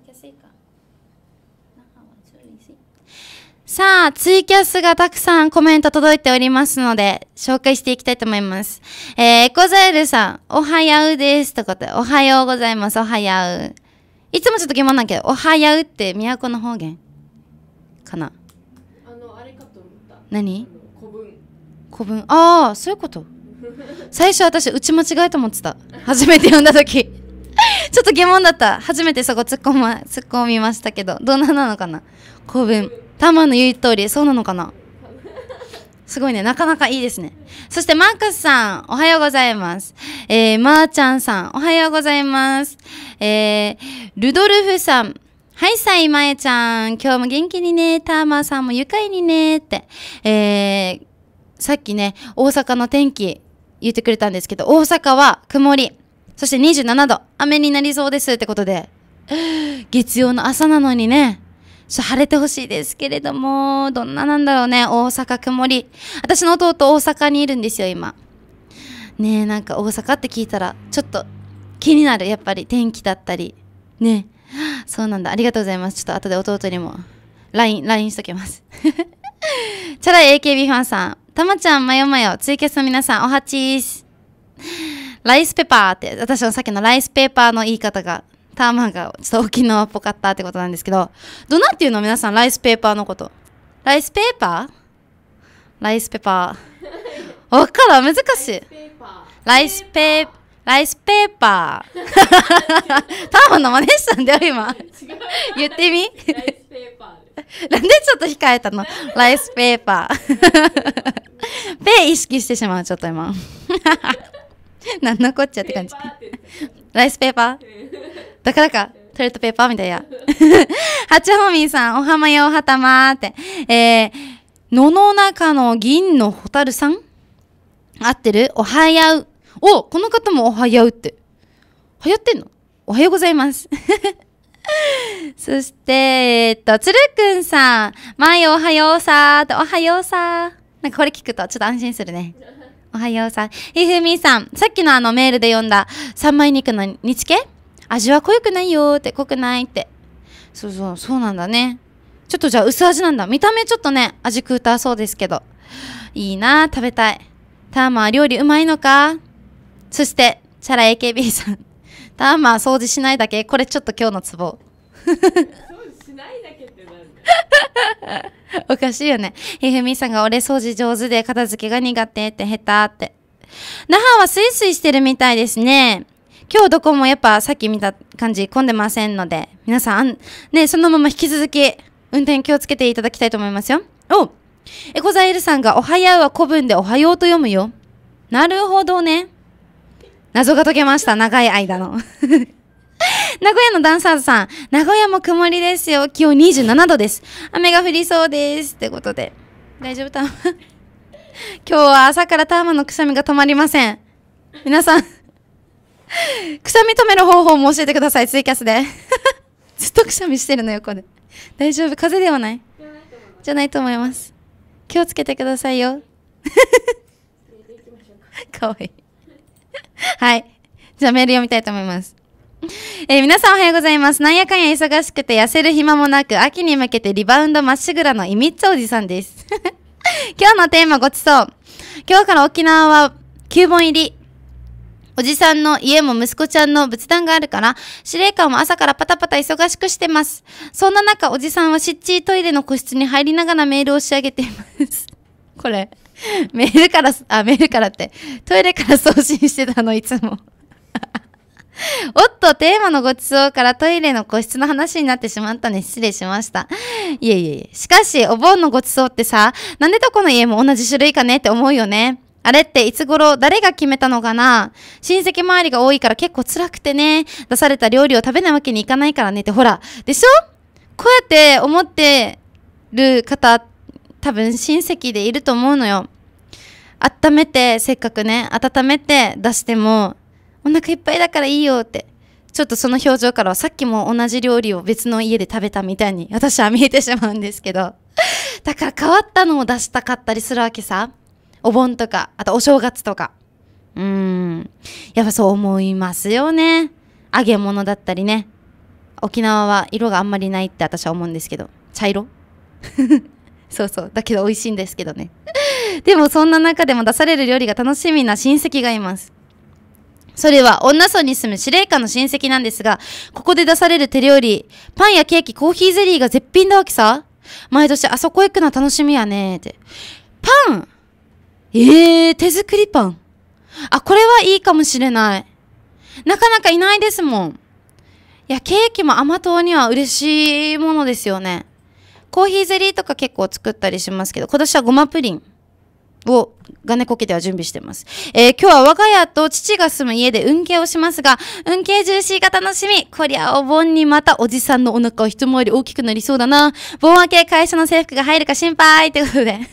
S1: さあ、ツイキャスがたくさんコメント届いておりますので、紹介していきたいと思います。エコザエルさん、おはやうです。ということで、おはようございます。おはやう。いつもちょっと疑問なんだけど、おはやうって都の方言かな？
S2: あれかと思った。
S1: 何？
S2: 古文。
S1: ああ、そういうこと。最初私、打ち間違えと思ってた。初めて読んだとき。ちょっと疑問だった。初めてそこ突っ込みましたけど、どんななのかな？古文。タマの言う通り、そうなのかな？すごいね。なかなかいいですね。そしてマーカスさん、おはようございます。マーちゃんさん、おはようございます。ルドルフさん、はいさいまえちゃん、今日も元気にね。ターマーさんも愉快にねって。さっきね、大阪の天気言ってくれたんですけど、大阪は曇り。そして27度、雨になりそうですってことで、月曜の朝なのにね、晴れてほしいですけれども、どんななんだろうね、大阪曇り。私の弟大阪にいるんですよ、今。ねえ、なんか大阪って聞いたら、ちょっと気になる、やっぱり天気だったり。ねえ、そうなんだ、ありがとうございます。ちょっと後で弟にも LINE しときます。チャラい AKB ファンさん、たまちゃん、まよまよ、ツイキャスの皆さん、おはちーす。ライスペパーって、私のさっきのライスペーパーの言い方が、ターマンがちょっと沖縄っぽかったってことなんですけど、どうなっていうの皆さん、ライスペーパーのこと。ライスペーパーライスペーパー。わからん、難しい。ライスペーパー。ターマンの真似したんだよ、今。言ってみ
S2: ライスペーパーです。
S1: なんでちょっと控えたの？ライスペーパー。ペー意識してしまう、ちょっと今。なんのこっちゃって感じ。ライスペーパーだからか、トイレットペーパーみたいや。ハチホミーさん、おはまよおはたまーって。野の中の銀のホタルさん合ってる？おはやう。お、この方もおはやうって。流行ってんの？おはようございます。そして、つるくんさん、まいおはようさーって、おはようさー。なんかこれ聞くとちょっと安心するね。おはようさん。ひふみさん、さっきのメールで読んだ三枚肉の煮付け？味は濃くないよーって、濃くないって。そうなんだね。ちょっとじゃあ薄味なんだ。見た目ちょっとね、味食うたそうですけど。いいなー、食べたい。ターマー料理うまいのか？そして、チャラ AKB さん。ターマー掃除しないだけ？これちょっと今日のツボ。
S2: 掃除しないだけってなんだ。
S1: おかしいよね。ひふみさんが俺掃除上手で片付けが苦手って下手って。那覇はスイスイしてるみたいですね。今日どこもやっぱさっき見た感じ混んでませんので、皆さん、ね、そのまま引き続き運転気をつけていただきたいと思いますよ。おエコザイルさんがおはやうは古文でおはようと読むよ。なるほどね。謎が解けました。長い間の。名古屋のダンサーズさん、名古屋も曇りですよ。気温27度です。雨が降りそうです。ってことで。大丈夫ターマ今日は朝からターマのくしゃみが止まりません。皆さん、くしゃみ止める方法も教えてください、ツイキャスで。ずっとくしゃみしてるの横で。大丈夫？風邪ではない？じゃないと思います。気をつけてくださいよ。かわいい。はい。じゃあメール読みたいと思います。皆さんおはようございます。なんやかんや忙しくて痩せる暇もなく、秋に向けてリバウンドまっしぐらのいみっつおじさんです。今日のテーマごちそう。今日から沖縄は9本入り。おじさんの家も息子ちゃんの仏壇があるから、司令官も朝からパタパタ忙しくしてます。そんな中、おじさんはしっちりトイレの個室に入りながらメールを仕上げています。これ、メールからって、トイレから送信してたの、いつも。おっと、テーマのごちそうからトイレの個室の話になってしまったね。失礼しました。いえ。しかし、お盆のごちそうってさ、なんでどこの家も同じ種類かねって思うよね。 あれっていつ頃誰が決めたのかな。親戚周りが多いから結構辛くてね。出された料理を食べないわけにいかないからねってほら。でしょ？こうやって思ってる方、多分親戚でいると思うのよ。温めて、せっかくね、温めて出しても、お腹いっぱいだからいいよって。ちょっとその表情からはさっきも同じ料理を別の家で食べたみたいに私は見えてしまうんですけど。だから変わったのを出したかったりするわけさ。お盆とか、あとお正月とか。やっぱそう思いますよね。揚げ物だったりね。沖縄は色があんまりないって私は思うんですけど。茶色そうそう。だけど美味しいんですけどね。でもそんな中でも出される料理が楽しみな親戚がいます。それは女村に住む司令官の親戚なんですが、ここで出される手料理、パンやケーキ、コーヒーゼリーが絶品だわけさ。毎年あそこ行くの楽しみやねーって。パン手作りパン。あ、これはいいかもしれない。なかなかいないですもん。いや、ケーキも甘党には嬉しいものですよね。コーヒーゼリーとか結構作ったりしますけど、今年はごまプリンをガネコ家では準備してます。今日は我が家と父が住む家で運慶をしますが、運慶ジューシーが楽しみ。こりゃお盆にまたおじさんのお腹を一回り大きくなりそうだな。盆明け会社の制服が入るか心配ってことで。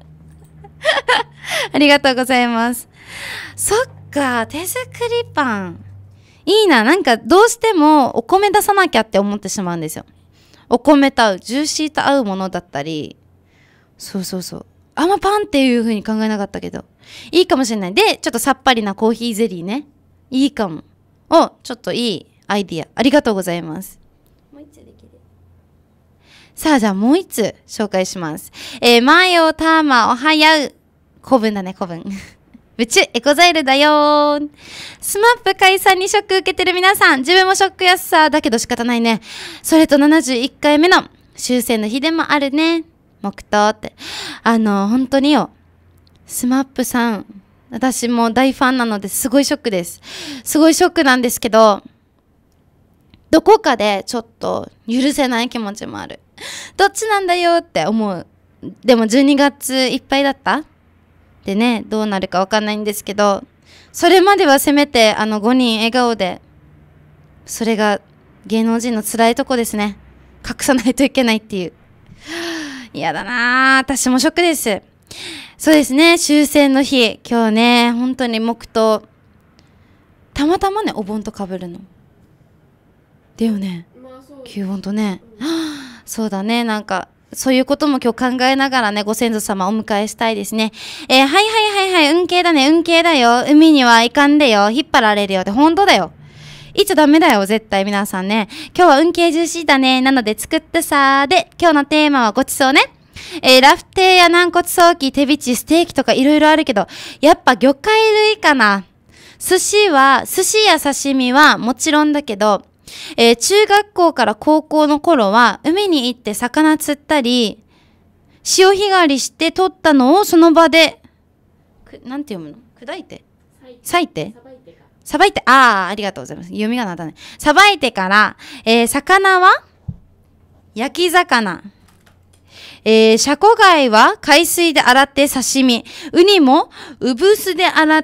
S1: ありがとうございます。そっか、手作りパン。いいな。なんかどうしてもお米出さなきゃって思ってしまうんですよ。お米と合う、ジューシーと合うものだったり。そうそうそう。あんまパンっていう風に考えなかったけど。いいかもしれない。で、ちょっとさっぱりなコーヒーゼリーね。いいかも。ちょっといいアイディア。ありがとうございます。もう一つできる。さあ、じゃあもう一つ紹介します。マヨターマおはやう。古文だね、古文。ぶちゅ、エコザイルだよー。スマップ解散にショック受けてる皆さん、自分もショックやすさ、だけど仕方ないね。それと71回目の終戦の日でもあるね。黙祷って。本当によ。スマップさん、私も大ファンなのですごいショックです。すごいショックなんですけど、どこかでちょっと許せない気持ちもある。どっちなんだよって思う。でも12月いっぱいだったでね、どうなるかわかんないんですけど、それまではせめて5人笑顔で、それが芸能人の辛いとこですね。隠さないといけないっていう。嫌だなぁ。私もショックです。そうですね、終戦の日。今日ね、本当に黙祷。たまたまね、お盆と被るの。だよね。旧盆とね。そうだね、なんか、そういうことも今日考えながらね、ご先祖様お迎えしたいですね。はいはいはいはい、運慶だね、運慶だよ。海には行かんでよ。引っ張られるよって、本当だよ。いつダメだよ、絶対皆さんね。今日は運慶ジューシーだね。なので作ったさーで、今日のテーマはごちそうね。ラフテーや軟骨ソーキ、手びち、ステーキとかいろいろあるけど、やっぱ魚介類かな。寿司や刺身はもちろんだけど、中学校から高校の頃は海に行って魚釣ったり、潮干狩りして取ったのをその場で、なんて読むの？砕いて？裂いて？さばいて、ありがとうございます。読みがなったね。さばいてから、魚は焼き魚。シャコ貝は海水で洗って刺身。ウニもうぶすで洗って、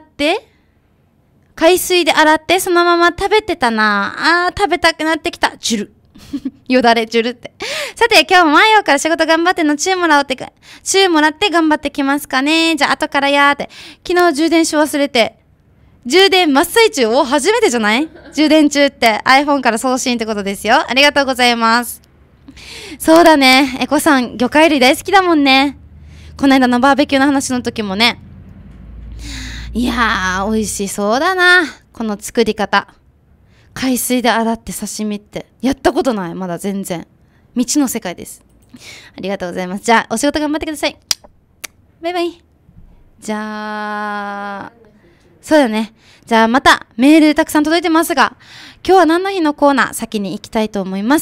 S1: 海水で洗ってそのまま食べてたな。食べたくなってきた。ジュル。よだれジュルって。さて、今日も前よから仕事頑張ってのチューもらって頑張ってきますかね。じゃあ後からやーって。昨日充電し忘れて。充電真っ最中初めてじゃない充電中って iPhone から送信ってことですよ。ありがとうございます。そうだね。エコさん、魚介類大好きだもんね。この間のバーベキューの話の時もね。いやー、美味しそうだな。この作り方。海水で洗って刺身って。やったことない。まだ全然。未知の世界です。ありがとうございます。じゃあ、お仕事頑張ってください。バイバイ。じゃあ、そうだね。じゃあまたメールたくさん届いてますが、今日は何の日のコーナー先に行きたいと思います。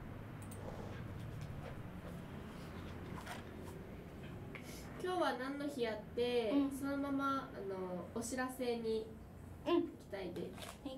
S2: 今日は何の日やって、そのままお知らせに行きたいです。はい、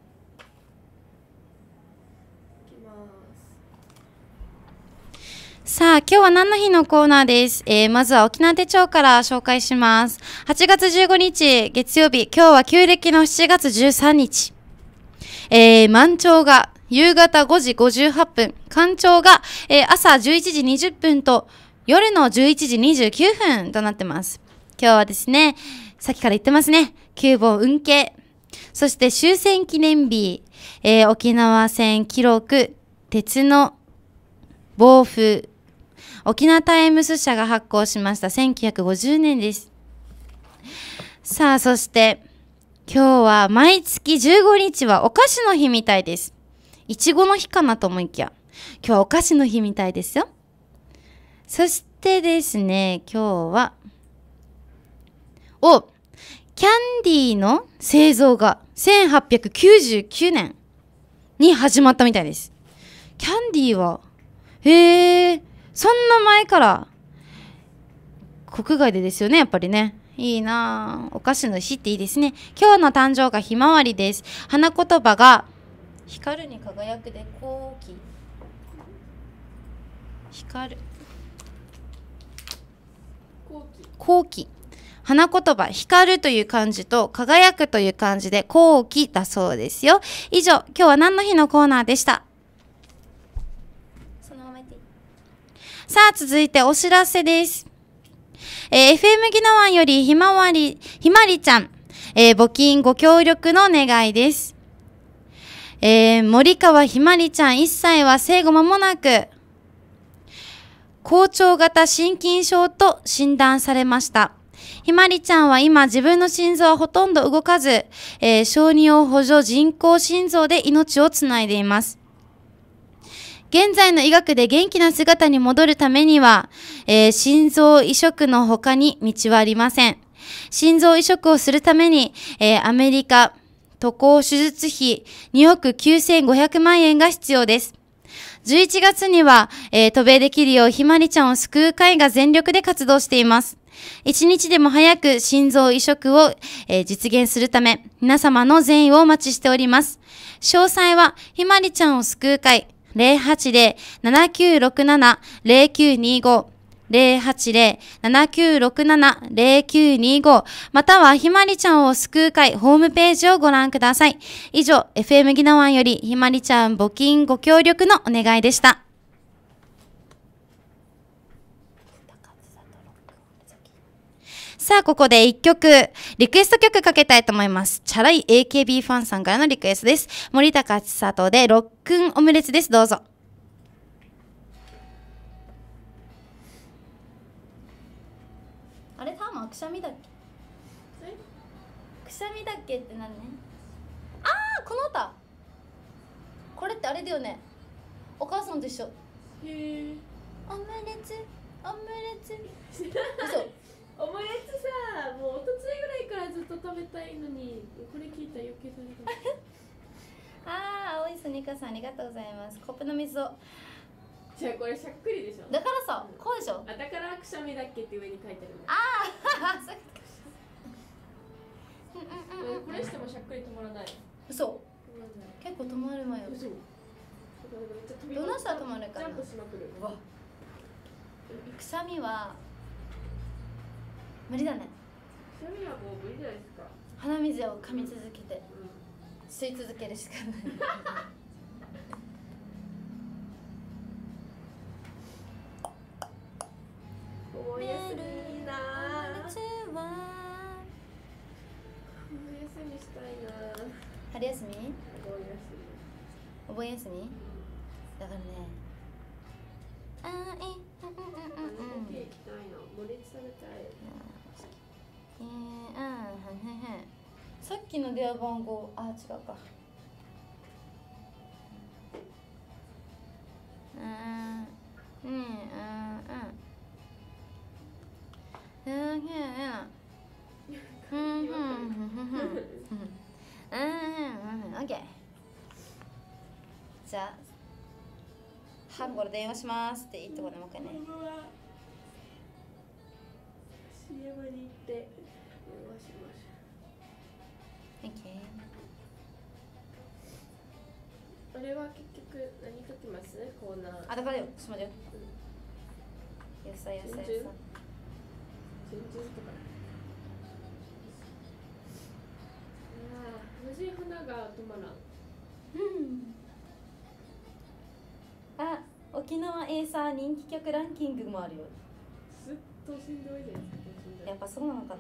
S2: 行きます。
S1: さあ、今日は何の日のコーナーです。まずは沖縄手帳から紹介します。8月15日、月曜日、今日は旧暦の7月13日。満潮が夕方5時58分、干潮が、朝11時20分と夜の11時29分となってます。今日はですね、さっきから言ってますね、9本運慶、そして終戦記念日、沖縄戦記録、鉄の暴風、沖縄タイムス社が発行しました1950年です。さあ、そして今日は毎月15日はお菓子の日みたいです。いちごの日かなと思いきや、今日はお菓子の日みたいですよ。そしてですね、今日はキャンディーの製造が1899年に始まったみたいです。キャンディーはそんな前から国外でですよね、やっぱりね。いいなぁ。お菓子の日っていいですね。今日の誕生がひまわりです。花言葉が光るに輝くで好奇。光る。好奇。花言葉、光るという漢字と輝くという漢字で好奇だそうですよ。以上、今日は何の日のコーナーでした。さあ、続いてお知らせです。FM 宜野湾よりひまわりちゃん、募金ご協力の願いです。森川ひまりちゃん1歳は生後間もなく、好腸型心筋症と診断されました。ひまりちゃんは今自分の心臓はほとんど動かず、小児用補助人工心臓で命をつないでいます。現在の医学で元気な姿に戻るためには、心臓移植の他に道はありません。心臓移植をするために、アメリカ渡航手術費2億9500万円が必要です。11月には、渡米できるようひまりちゃんを救う会が全力で活動しています。一日でも早く心臓移植を、実現するため、皆様の善意をお待ちしております。詳細はひまりちゃんを救う会080-7967-0925 080-7967-0925またはひまりちゃんを救う会ホームページをご覧ください。以上、FM 宜野湾よりひまりちゃん募金ご協力のお願いでした。さあ、ここで一曲、リクエスト曲かけたいと思います。チャラい AKB ファンさんからのリクエストです。森高千里でロックンオムレツです。どうぞ。あれ、ターマくしゃみだっけ？くしゃみだっけって何ね？あー、この歌。これってあれだよね。お母さんと一緒。オムレツ、オムレツ。嘘。
S2: オムレツさ、もうおとついぐらいからずっと食べたいのに、これ聞いたら余計食べたい。
S1: あー、青いスニカさんありがとうございます。コップの水を。
S2: じゃあこれしゃっくりでしょ。
S1: だからさ、こうでしょ。
S2: あ、だからくしゃみだっけって上に書いてるの。
S1: あー、そう
S2: これしてもしゃっくり止まらない。
S1: 嘘。結構止まるわよ。
S2: 嘘。
S1: どの下止まるかな。
S2: ジャンプしまくる。
S1: うわ。くしゃみは無理だね。
S2: くしゃみはもう無理じゃないですか。
S1: 鼻水を噛み続けて、吸い続けるしかない。
S2: おやすみな。おやすみしたいな。
S1: 春休み？
S2: お盆休み。
S1: お盆休み？だからね。あーい。
S2: ケーキ行きたいの。モレツ食べたい。
S1: さっきの電話番号、あ、違うか。オッケー。じゃあ、半頃電話しますって言ってもらおうかね。
S2: CM に行って電話します。
S1: オッケー。
S2: あれは結局何書きます？コーナー。
S1: あ、だからよ、ちょっと待ってよ。 よさよさよさ。
S2: チュンチュンとか。無事花が止まらん。
S1: あ、沖縄エイサー人気曲ランキングもあるよ。
S2: ずっとしんどいじゃないですか。
S1: やっぱそうなのかな。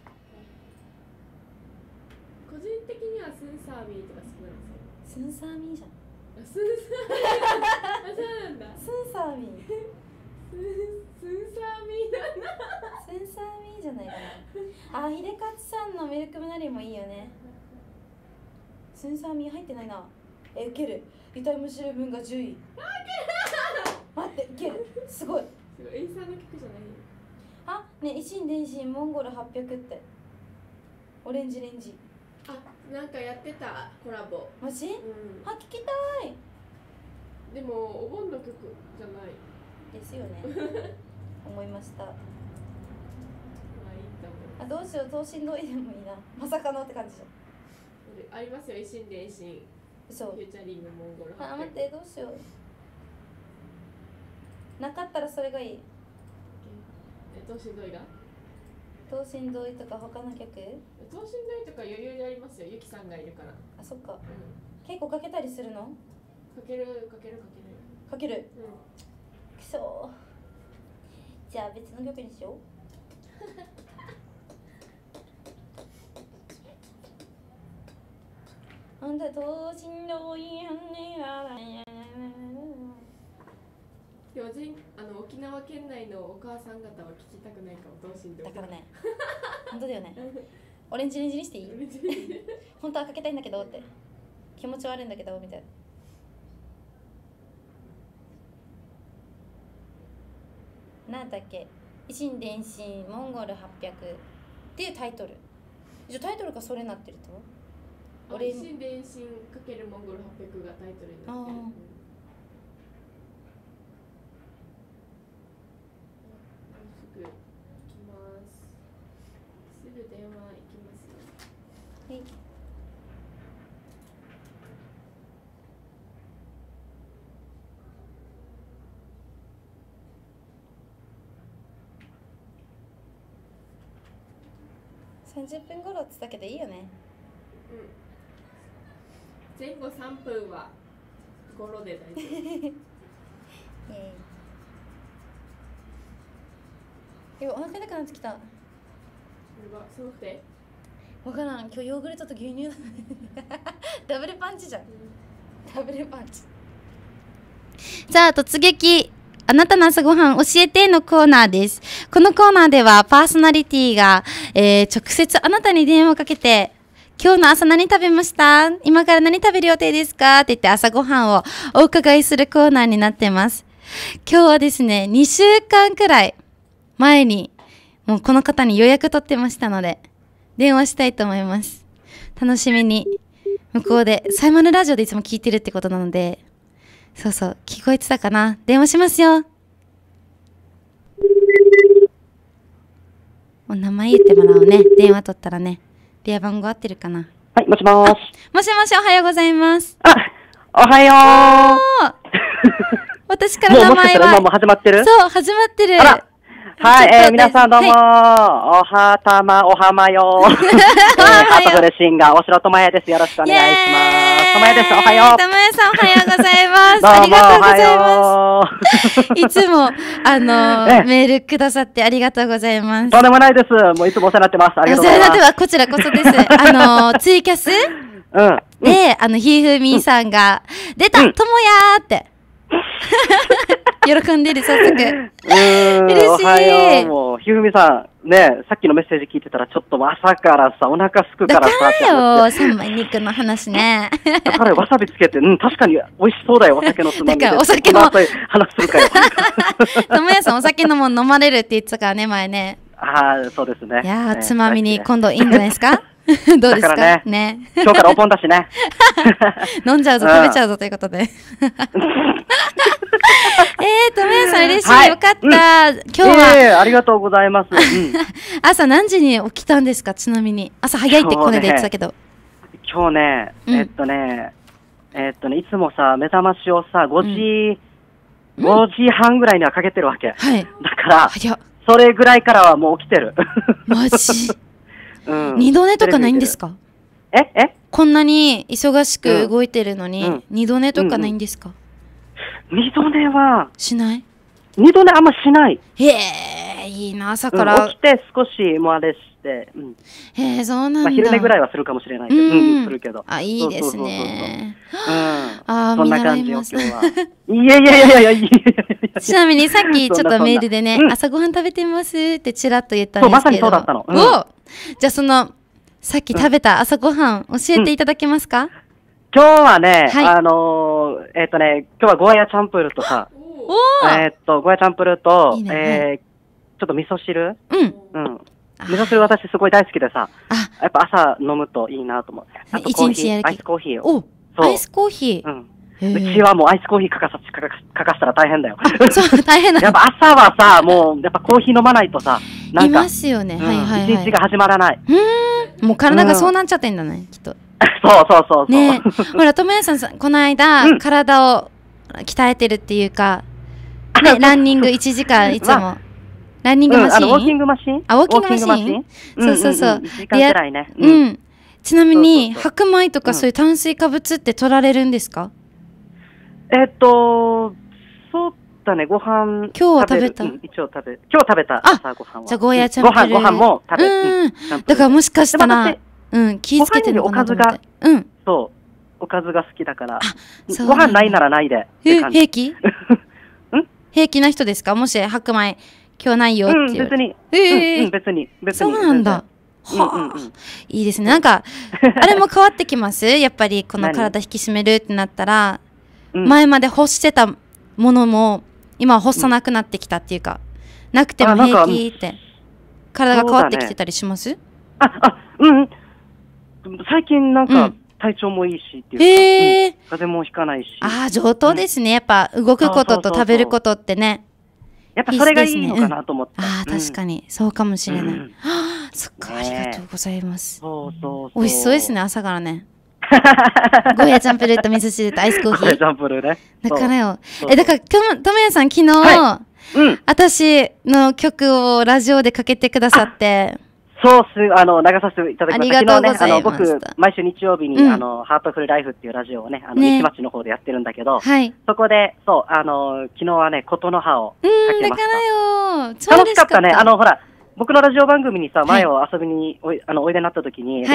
S2: 個人的にはスンサーミーとか好きなんですよ。
S1: スンサーミーじゃん。
S2: スンサーミー。あ、そうなんだ。
S1: スンサーミー。
S2: スンサーミーなんだ。
S1: スンサーミーじゃないかな。あ、秀勝さんのミルクムナリもいいよね。スンサーミー入ってないな。ウケる。リタイムシルブンが10位。待って、ウケる。すごい。
S2: すごい、エイサーの曲じゃない。
S1: あ、ね、維新伝心モンゴル800って。オレンジレンジ。
S2: あ、なんかやってたコラボ。
S1: マジ？
S2: うん。
S1: あ、聞きたい。
S2: でもお盆の曲じゃない。
S1: ですよね。思いました。
S2: まあいいと思う。
S1: あ、どうしよう、等身同意でもいいな。まさかのって感じじゃん。
S2: ありますよ、維新伝心。
S1: そう。
S2: フューチャリングモンゴル800。
S1: あ、待って、どうしよう。なかったらそれがいい。
S2: 等身同意が？
S1: 等身同意とか他の曲？
S2: 等身同意とか余裕でありますよ、ゆきさんがいるから。
S1: あ、そっか。
S2: うん。
S1: 結構かけたりするの？
S2: かける。
S1: かける。
S2: うん。
S1: くそー。じゃあ別の曲にしよう。あんた等身同意はねが
S2: でも沖縄県内のお母さん方は聞きたくないかも、等身同意。
S1: だからね。本当だよね。オレンジレンジにしていい？本当はかけたいんだけどって気持ち悪いんだけどみたいな。なんだっけ、維新伝心モンゴル800っていうタイトル。じゃタイトルがそれになってると？
S2: 維新伝心かけるモンゴル800がタイトルになってる。すぐ行きます。すぐ電話行きますよ。
S1: はい。30分頃って言ったけどいいよね。
S2: うん。前後3分はゴロで大丈夫。
S1: お腹痛くなってきた。
S2: 寒くて？
S1: わからん。今日ヨーグルトと牛乳ダブルパンチじゃん。ダブルパンチ。さあ、突撃。あなたの朝ごはん教えてのコーナーです。このコーナーではパーソナリティが、直接あなたに電話をかけて、今日の朝何食べました？今から何食べる予定ですか？って言って朝ごはんをお伺いするコーナーになってます。今日はですね、2週間くらい前にもうこの方に予約取ってましたので、電話したいと思います。楽しみに。向こうで、サイマルラジオでいつも聞いてるってことなので、そうそう、聞こえてたかな？電話しますよ。お名前言ってもらおうね。電話取ったらね。電話番号合ってるかな？
S5: はい、もしもーし。
S1: もしもし、おはようございます。
S5: あ、おはよ
S1: ー。私から名前は。
S5: もしかしたら今も始まってる？
S1: そう、始まってる。
S5: あら。はい、皆さんどうも、
S1: は
S5: おはまよハートフルシンガー、おしろとまやです。よろしくお願いします。とまやです。おはよう。
S1: とまやさん、おはようございます。
S5: どうも
S1: ありがとうございます。いつも、メールくださってありがとうございます。
S5: とんでもないです。もういつもお世話になってます。ありがとうございます。
S1: お世話になってます。こちらこそです。ツイキャスで、ひふみさんが、出た、ともやーって。喜んでる、早速。嬉しい。
S5: おはよう。もう、ひふみさん、ね、さっきのメッセージ聞いてたら、ちょっと朝からさ、お腹すくからさ。
S1: だからよ、三枚肉の話ね。
S5: だからわさびつけて、確かに美味しそうだよ、お酒のつまみで。
S1: だからお酒も。
S5: 話するかよ。
S1: ともやさん、お酒のもん飲まれるって言ってたからね、前ね。
S5: ああ、そうですね。
S1: いやー、つまみに今度いいんじゃないですか？どうですかね。
S5: 今日からお盆だしね。
S1: 飲んじゃうぞ、食べちゃうぞということで。ともやさん嬉しい、よかった。今日は。
S5: ありがとうございます。
S1: 朝何時に起きたんですか、ちなみに。朝早いってこれで言ってたけど。
S5: 今日ね、いつもさ、目覚ましをさ、5時 5時半ぐらいにはかけてるわけ。
S1: はい。
S5: だから、
S1: 早っ。
S5: それぐらいからはもう起きてる。
S1: マジ。
S5: うん。
S1: 二度寝とかないんですか？
S5: え
S1: こんなに忙しく動いてるのに、二度寝とかないんですか？
S5: 二度寝は、
S1: しない？
S5: 二度寝あんましない。
S1: へえ、いいな、朝から。
S5: 起きて少しもあれして、
S1: へえ、そうなんだ。
S5: まあ、昼寝ぐらいはするかもしれないけど、するけど。
S1: あ、いいですね。
S5: あ、そんな感じよ、今日は。いや。
S1: ちなみにさっきちょっとメールでね、朝ごはん食べてますってちらっと言ったんですけど。
S5: まさにそうだったの。
S1: じゃあさっき食べた朝ごはん教えていただけますか？
S5: 今日はね、今日はゴーヤチャンプルーとさ、ゴーヤチャンプルーと、ちょっと味噌汁。味噌汁私すごい大好きでさ、やっぱ朝飲むといいなと思って。あとコーヒー、アイスコーヒーを。
S1: アイスコーヒー。
S5: うちはもうアイスコーヒーかかしたら大変だよ。
S1: そう、大変だ。
S5: やっぱ朝はさ、もうやっぱコーヒー飲まないとさ、
S1: いますよね。
S5: 一日が始まらない。
S1: もう体がそうなっちゃってんだね、きっと。
S5: そう。
S1: ねほら、ともやさん、この間、体を鍛えてるっていうか、ね、ランニング1時間いつも。ランニングマシーン？
S5: ウォーキングマシーン？
S1: ウォーキングマシーン？そう。
S5: 1時間くらいね。
S1: ちなみに、白米とかそういう炭水化物って取られるんですか？
S5: そうだね、ご飯。
S1: 今日は食べた？
S5: 今日食べた朝ご飯は。
S1: じゃあ、ゴーヤチャンプルー。
S5: ご飯も食べる。
S1: だからもしかしたら、気ぃつけてるのかなと思って。
S5: そう。おかずが好きだから。ご飯ないならないで。
S1: 平気？平気な人ですか？もし白米、今日ないよっていう。
S5: 別に。
S1: そうなんだ。いいですね。なんか、あれも変わってきますやっぱり、この体引き締めるってなったら、前まで欲してたものも、今は欲さなくなってきたっていうか、なくても平気って、体が変わってきてたりします？
S5: 最近なんか、体調もいいしっていうか、風邪もひかないし。
S1: 上等ですね。やっぱ、動くことと食べることってね。
S5: やっぱそれがいいのかなと思って。
S1: 確かに。そうかもしれない。そっか、ありがとうございます。美味しそうですね、朝からね。ゴーヤチャンプルーと味噌汁とアイスコーヒー。
S5: ゴーヤチャンプルーね。
S1: だからよ。だから、ともやさん昨日、私の曲をラジオでかけてくださって。
S5: そう流させていただきました。
S1: ありがとうございます。
S5: 僕、毎週日曜日に、ハートフルライフっていうラジオをね、西町の方でやってるんだけど、そこで、昨日はね、琴の葉をかけました。
S1: だからよ。
S5: 楽しかったね。ほら、僕のラジオ番組にさ、前を遊びにおいでになった時に、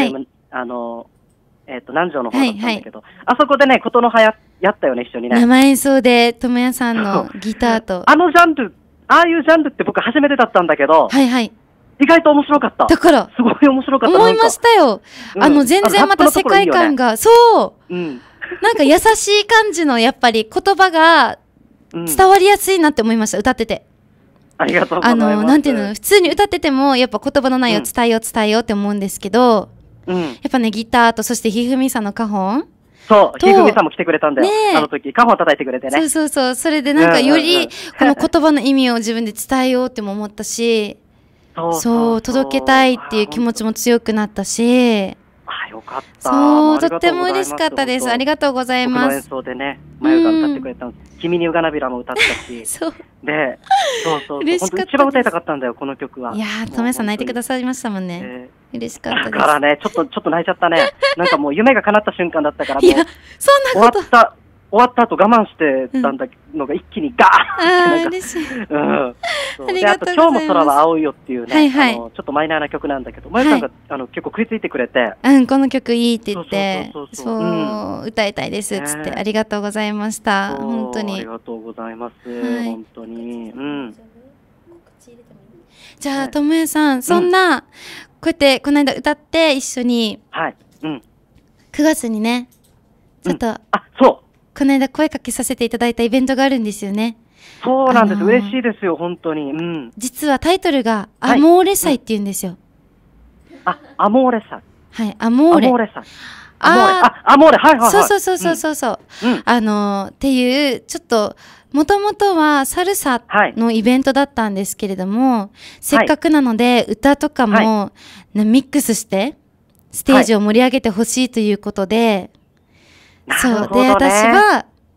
S5: 南城の方だったんだけど、あそこでね、琴の葉やったよね、一緒にね。
S1: 生演奏で、ともやさんのギターと。
S5: ジャンル、ああいうジャンルって僕初めてだったんだけど、意外と面白かった。
S1: だから、
S5: すごい面白かった。
S1: 思いましたよ。全然また世界観が、そう。なんか優しい感じの、やっぱり言葉が伝わりやすいなって思いました、歌ってて。
S5: ありがとうございます。
S1: なんていうの、普通に歌ってても、やっぱ言葉の内容伝えようって思うんですけど、やっぱね、ギターと、そしてひふみさんのカホン。
S5: そう、ひふみさんも来てくれたんだよ。あの時、カホン叩いてくれてね。
S1: そう。それでなんかより、この言葉の意味を自分で伝えようっても思ったし、そう、届けたいっていう気持ちも強くなったし、
S5: よかった。
S1: そう、とっても嬉しかったです。ありがとうございます。
S5: 僕の演奏でね、まゆか歌ってくれたんです。君にうがなびらも歌ったし。
S1: そう。
S5: で、そう。
S1: 嬉しかったです。
S5: 一番歌いたかったんだよ、この曲は。
S1: いやー、ともやさん泣いてくださいましたもんね。嬉しかったです。
S5: だからね、ちょっと泣いちゃったね。なんかもう夢が叶った瞬間だったから、
S1: いや、そんなこと。
S5: 終わった後我慢してたんだのが一気にガーン
S1: 嬉しい。
S5: ありがとうございます。今日も空は青いよっていうね、ちょっとマイナーな曲なんだけど、まゆさんが結構食いついてくれて。
S1: この曲いいって言って、そう、歌いたいですっつって、ありがとうございました。本当に。
S5: ありがとうございます。本当に。
S1: じゃあ、ともやさん、そんな、こうやってこの間歌って一緒に、9月にね、ちょっと、
S5: そう。
S1: この間声かけさせていただいたイベントがあるんですよね。
S5: そうなんです。嬉しいですよ、本当に。
S1: 実はタイトルが、アモーレ祭って言うんですよ。
S5: アモーレ祭。
S1: はい、アモーレ。
S5: アモーレ祭。アモーレ、はい。
S1: そう。っていう、ちょっと、もともとはサルサのイベントだったんですけれども、せっかくなので歌とかもミックスして、ステージを盛り上げてほしいということで、そう。で、私は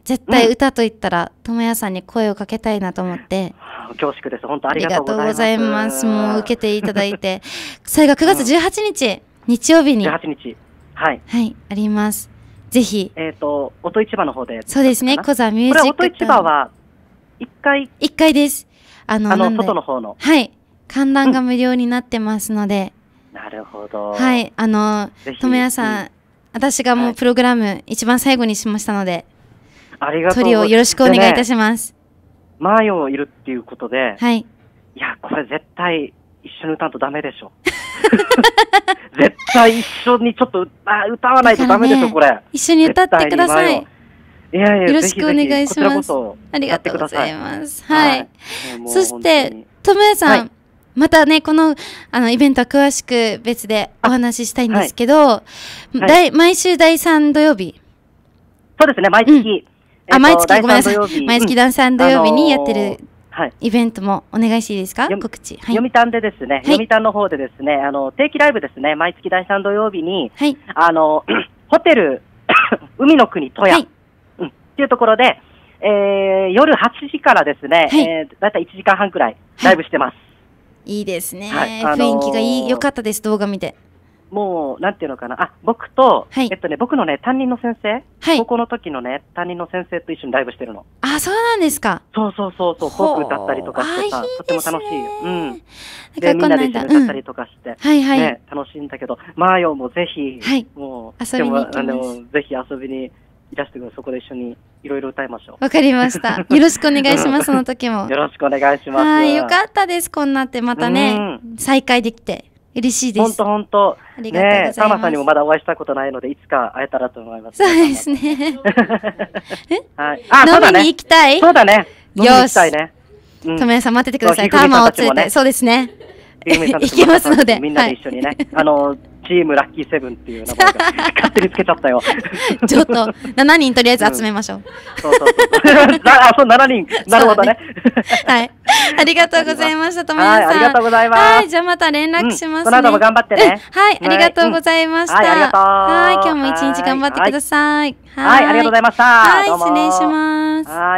S1: 絶対歌と言ったら、ともやさんに声をかけたいなと思って。
S5: 恐縮です。本当ありがとうございます。
S1: もう受けていただいて。それが9月18日、日曜日に。
S5: 18日。はい。
S1: はい、あります。ぜひ。
S5: 音市場の方で。
S1: そうですね、コザミュージック。
S5: これ音市場は、1階
S1: です。
S5: 外の方の。
S1: はい。観覧が無料になってますので。
S5: なるほど。
S1: はい。ともやさん、私がもうプログラム一番最後にしましたので。
S5: ありがとうございます。
S1: トリをよろしくお願いいたします。
S5: マヨいるっていうことで、
S1: はい。
S5: いや、これ絶対一緒に歌うとダメでしょ。絶対一緒にちょっと歌わないとダメでしょ、これ。
S1: 一緒に歌ってください。
S5: いやいや、
S1: よろしくお願いします。ありがとうございます。はい。そして、ともやさん、またね、このイベントは詳しく別でお話ししたいんですけど、毎週第3土曜日。
S5: そうですね、毎月。
S1: 毎月、ごめんなさい。毎月第3土曜日にやってるイベントもお願いしていいですか、告知。
S5: 読谷でですね、読谷の方でですね、定期ライブですね、毎月第3土曜日に、ホテル、海の国戸屋っていうところで、夜8時からですね、だいたい1時間半くらいライブしてます。
S1: いいですね。雰囲気が良かったです、動画見て。
S5: もう、なんていうのかな。僕と、僕のね、担任の先生、高校の時のね、担任の先生と一緒にライブしてるの。
S1: あ、そうなんですか。
S5: そう、フォーク歌ったりとかしてさ、とても楽しいよ。うん。で、みんなで一緒に歌ったりとかして、ね、楽しいんだけど、マーヨもぜひ、もう、
S1: 遊びに行きます。
S5: ぜひ遊びにいらしてください。そこで一緒にいろいろ歌いましょう。
S1: わかりました。よろしくお願いします、その時も。
S5: よろしくお願いします。
S1: はい、よかったです。こんなってまたね、再会できて。嬉しいです。
S5: 本当。
S1: ありがとうございます。
S5: タマさんにもまだお会いしたことないので、いつか会えたらと思います。
S1: そうですね。
S5: はい。
S1: 飲みに行きたい？
S5: そうだね。
S1: よし。ともやさん待っててください。タマを連れて。そうですね。行きますので。
S5: みんなで一緒にね。チームラッキーセブンっていう名前が勝手につけちゃったよ。
S1: ちょっと、7人とりあえず集めましょう。
S5: そう。そう、7人。なるほどね。
S1: はい。ありがとうございました、ともやさん。
S5: ありがとうございます。
S1: はい、じゃあまた連絡しますね。
S5: この後も頑張ってね。
S1: はい、ありがとうございました。
S5: はい、ありがとう。
S1: はい、今日も一日頑張ってください。
S5: はい、ありがとうございました。
S1: はい、失礼します。
S5: はい。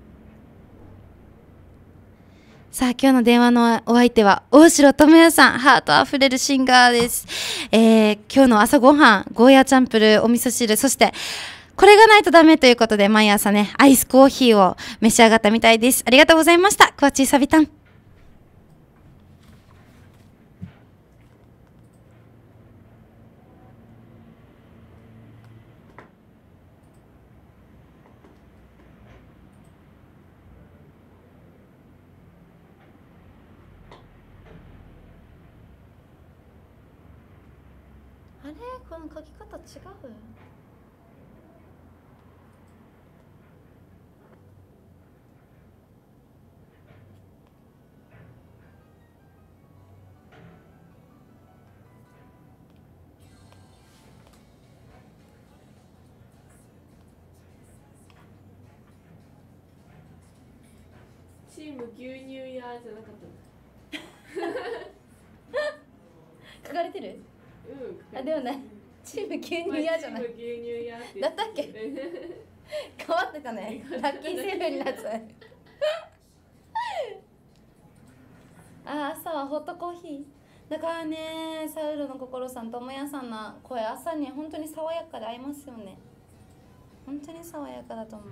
S1: さあ、今日の電話のお相手は、大城智也さん、ハートあふれるシンガーです。今日の朝ごはん、ゴーヤーチャンプルー、お味噌汁、そして、これがないとダメということで、毎朝ね、アイスコーヒーを召し上がったみたいです。ありがとうございました。クワチーサビタン。あれこの書き方違う。
S2: チーム牛乳屋じゃなかった
S1: 書かれてる？あ、でもね、チーム牛乳屋じゃない。
S2: チーム牛乳屋って
S1: だったっけ？変わってたね。ラッキーセブンのやつ。朝はホットコーヒー。だからね、サウルの心さんともやさんの声、朝に本当に爽やかで合いますよね。本当に爽やかだと思う。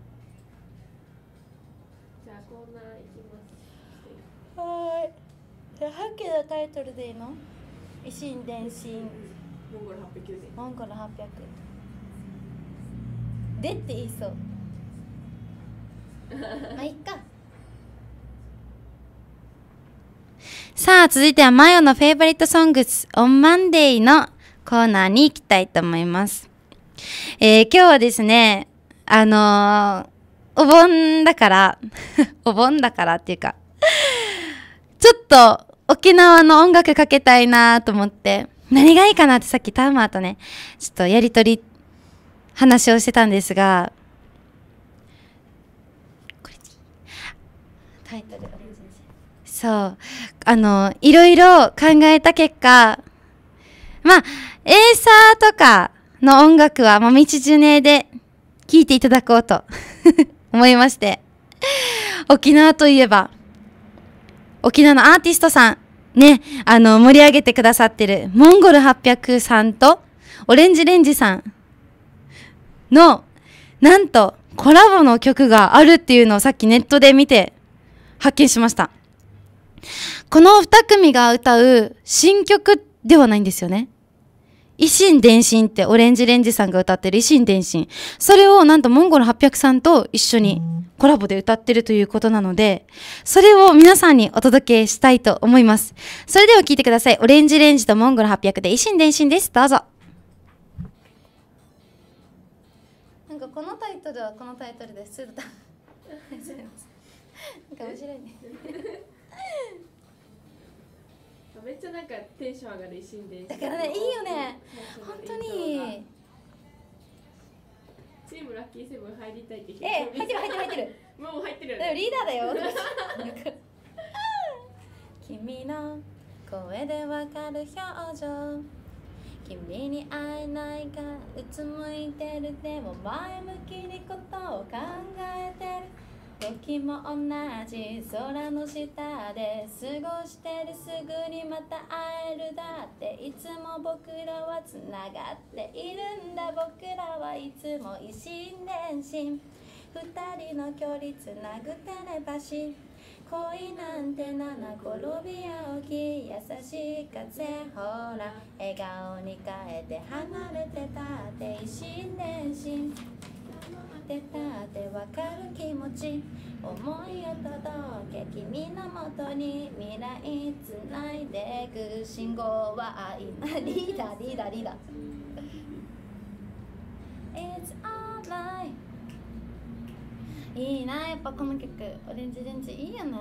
S2: じゃあコーナーいきます。
S1: はい。じゃあさっきのタイトルでいいの？維新伝心
S2: モンゴル809で
S1: モンゴル800でって言いそうまあいっか。さあ続いてはマヨのフェイバリットソングスオンマンデーのコーナーに行きたいと思います。今日はですねお盆だからお盆だからっていうかちょっと沖縄の音楽かけたいなと思って、何がいいかなってさっきターマーとね、ちょっとやりとり、話をしてたんですが、これタイトルそう、いろいろ考えた結果、まあ、エーサーとかの音楽はもう道ジュネで聞いていただこうと思いまして。沖縄といえば、沖縄のアーティストさん、ね、盛り上げてくださってる、モンゴル800さんと、オレンジレンジさんの、なんと、コラボの曲があるっていうのをさっきネットで見て、発見しました。この2組が歌う新曲ではないんですよね。維新伝心ってオレンジレンジさんが歌ってる維新伝心。それをなんとモンゴル800さんと一緒にコラボで歌ってるということなので、それを皆さんにお届けしたいと思います。それでは聴いてください。オレンジレンジとモンゴル800で維新伝心です。どうぞ。なんかこのタイトルはこのタイトルです。なんか面白いね。
S2: めっちゃなんかテンション上がる一心で。
S1: だからね、いいよね。本当に。
S2: チームラッキーセブン入りたいって人。
S1: 入ってる。
S2: もう入ってるよ
S1: ね。
S2: ね。
S1: リーダーだよ。君の声でわかる表情。君に会えないかうつむいてる。でも前向きにことを考えてる。時も同じ空の下で過ごしてる。すぐにまた会える。だっていつも僕らはつながっているんだ。僕らはいつも一心伝心。二人の距離つなぐテレパシー。恋なんて七転び八起き。優しい風ほら笑顔に変えて。離れてたって一心伝心。出たってわかる気持ち。思いを届け君のもとに。未来つないでく。信号は愛。リーダーIt's alright。 いいな、やっぱこの曲オレンジレンジいいよね。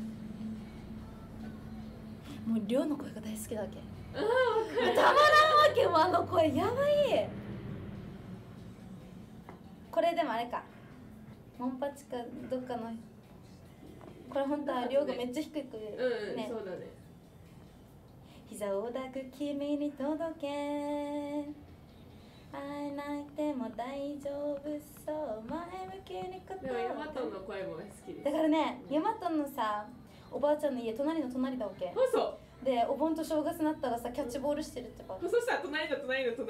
S1: もうリョウの声が大好きだわけ。たまらんわけ。もうあの声やばい。これでもあれか、モンパチかどっかの、これ本当は両がめっちゃ低くね。
S2: そうだね。
S1: 膝を抱く君に届け。会えなくても大丈夫そう。前向きにこと。
S2: でもヤマトの声も好きです。
S1: だからね、ヤマトのさ、おばあちゃんの家隣の隣だわけ。
S2: そう
S1: で、お盆と正月になったらさ、キャッチボールしてるってば。
S2: そしたら隣の
S1: 誰よ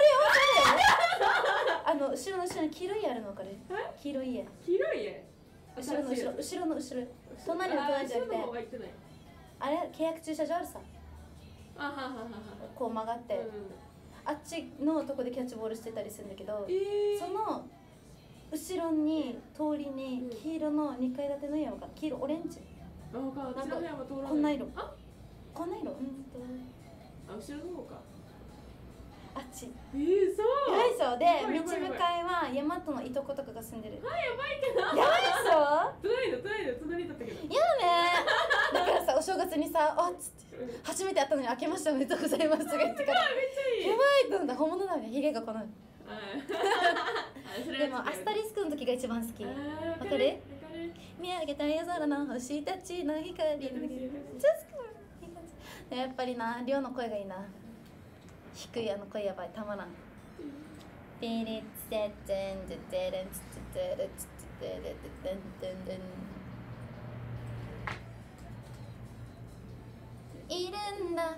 S1: 後ろの後ろに黄色い家あるの分かる？黄色い家。
S2: 広い家。
S1: 後ろの後ろ。隣の隣じゃなくて。あれ契約駐車場あるさ。こう曲がって、あっちのとこでキャッチボールしてたりするんだけど、その後ろに通りに黄色の2階建ての家が黄色オレンジ。なんかこんな色。こんな色。
S2: 後ろの方か。
S1: あっち。
S2: そう。
S1: やばいっしょ。で、道向かいは大和のいとことかが住んでる。
S2: やばいけど。
S1: やばいっしょ。
S2: 隣だったけど。
S1: やだね。だからさ、お正月にさ、あっつって初めて会ったのに明けましておめでとうございますとか言ってから。
S2: めっちゃいい。
S1: やばいと思った。本物だね。ヒゲがこの。でもアスタリスクの時が一番好き。わかる？見上げた夜空の星たちの光。やっぱりな、リョウの声がいいな。低いあの声やばい、たまらん。ピリッツテツンテテレンツテテレツテテレテテンテンテン。いるんだ。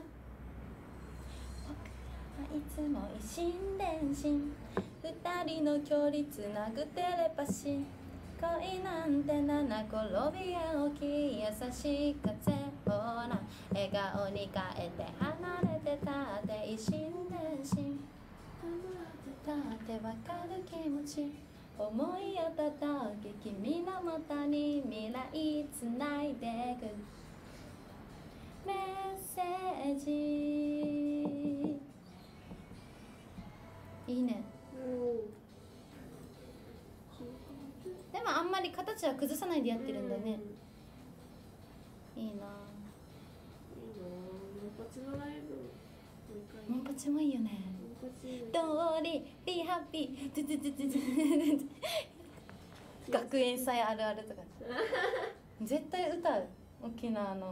S1: 僕はいつも一心伝心。二人の距離つなぐテレパシー。恋なんて七転び八起き。優しい風ほら笑顔に変えて。離れてたって一心伝心。だってわかる気持ち。思いを届け君のもとに。未来つないでく。メッセージ。いいね。でもあんまり形は崩さないでやってるんだね。いいな。モンパチもいいよね。通りビハッピー学園祭あるあるとか絶対歌う。沖縄の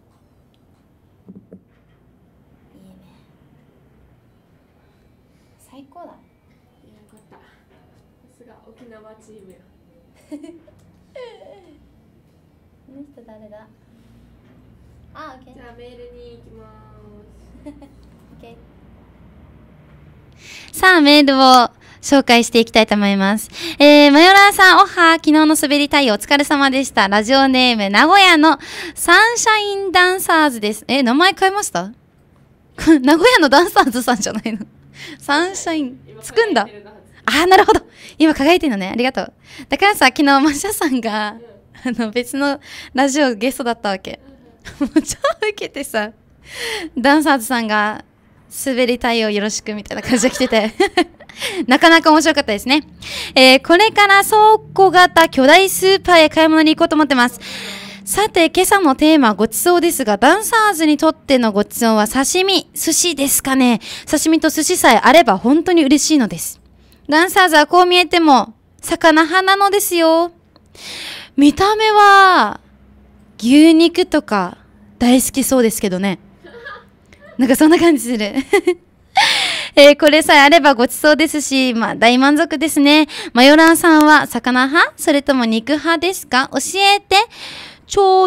S1: いいね。最高だ。
S2: よかった。さすが縄チームや。
S1: この人誰だ？あ、オッケー。
S2: じゃあメールに行きます。
S1: オッケー。さあ、メールを紹介していきたいと思います。マヨラーさん、おは、昨日の滑り対応お疲れ様でした。ラジオネーム、名古屋のサンシャインダンサーズです。名前変えました名古屋のダンサーズさんじゃないのサンシャイン、つくんだ。ああ、なるほど。今輝いてるのね。ありがとう。だからさ、昨日マシャさんが、別のラジオゲストだったわけ。もう超ウケてさ、ダンサーズさんが、滑り対応よろしくみたいな感じで来てて。なかなか面白かったですね。これから倉庫型巨大スーパーへ買い物に行こうと思ってます。さて、今朝のテーマはごちそうですが、ダンサーズにとってのごちそうは刺身、寿司ですかね。刺身と寿司さえあれば本当に嬉しいのです。ダンサーズはこう見えても、魚派なのですよ。見た目は、牛肉とか大好きそうですけどね。なんかそんな感じする。これさえあればごちそうですし、まあ大満足ですね。マヨラーさんは魚派それとも肉派ですか？教えて。超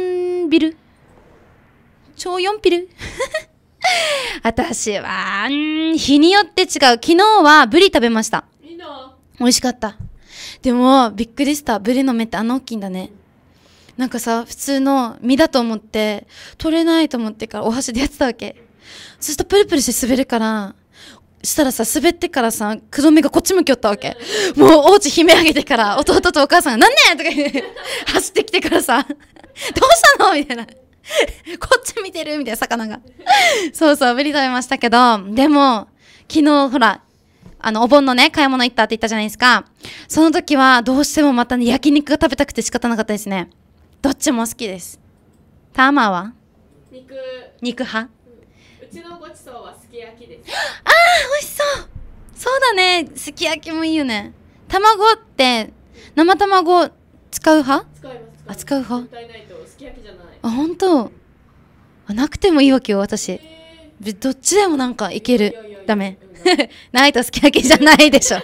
S1: 4ビル超4ピル私は、日によって違う。昨日はブリ食べました。
S2: いいな。
S1: 美味しかった。でも、びっくりした。ブリの目って大きいんだね。なんかさ、普通の身だと思って、取れないと思ってからお箸でやってたわけ。そしたらプルプルして滑るから、したらさ、滑ってからさ、黒目がこっち向きよったわけ。もう、お家悲鳴上げてから、弟とお母さんが、なんねんとか言って、走ってきてからさ、どうしたのみたいな。こっち見てるみたいな、魚が。そうそう、ブリ食べましたけど、でも、昨日、ほら、お盆のね、買い物行ったって言ったじゃないですか。その時は、どうしてもまたね、焼肉が食べたくて仕方なかったですね。どっちも好きです。タマは肉派？
S2: うちのごちそうはすき焼きです。
S1: ああ、美味しそう。そうだね。すき焼きもいいよね。卵って、生卵使う派？
S2: 使います。
S1: あ、使う派？
S2: 絶対ないとすき焼きじゃない。
S1: あ、ほんと？なくてもいいわけよ、私。どっちでもなんかいける。ダメ。ないとすき焼きじゃないでしょ。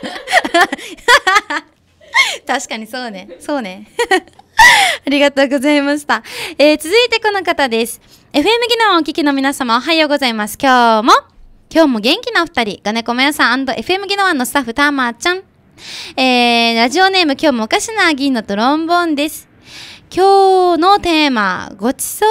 S1: 確かにそうね。そうね。ありがとうございました。続いてこの方です。FM 技能をお聞きの皆様おはようございます。今日も元気なお二人、ガネコマヨさん &FM 技能のスタッフたまちゃん。ラジオネーム今日もおかしな銀のトロンボーンです。今日のテーマ、ごちそう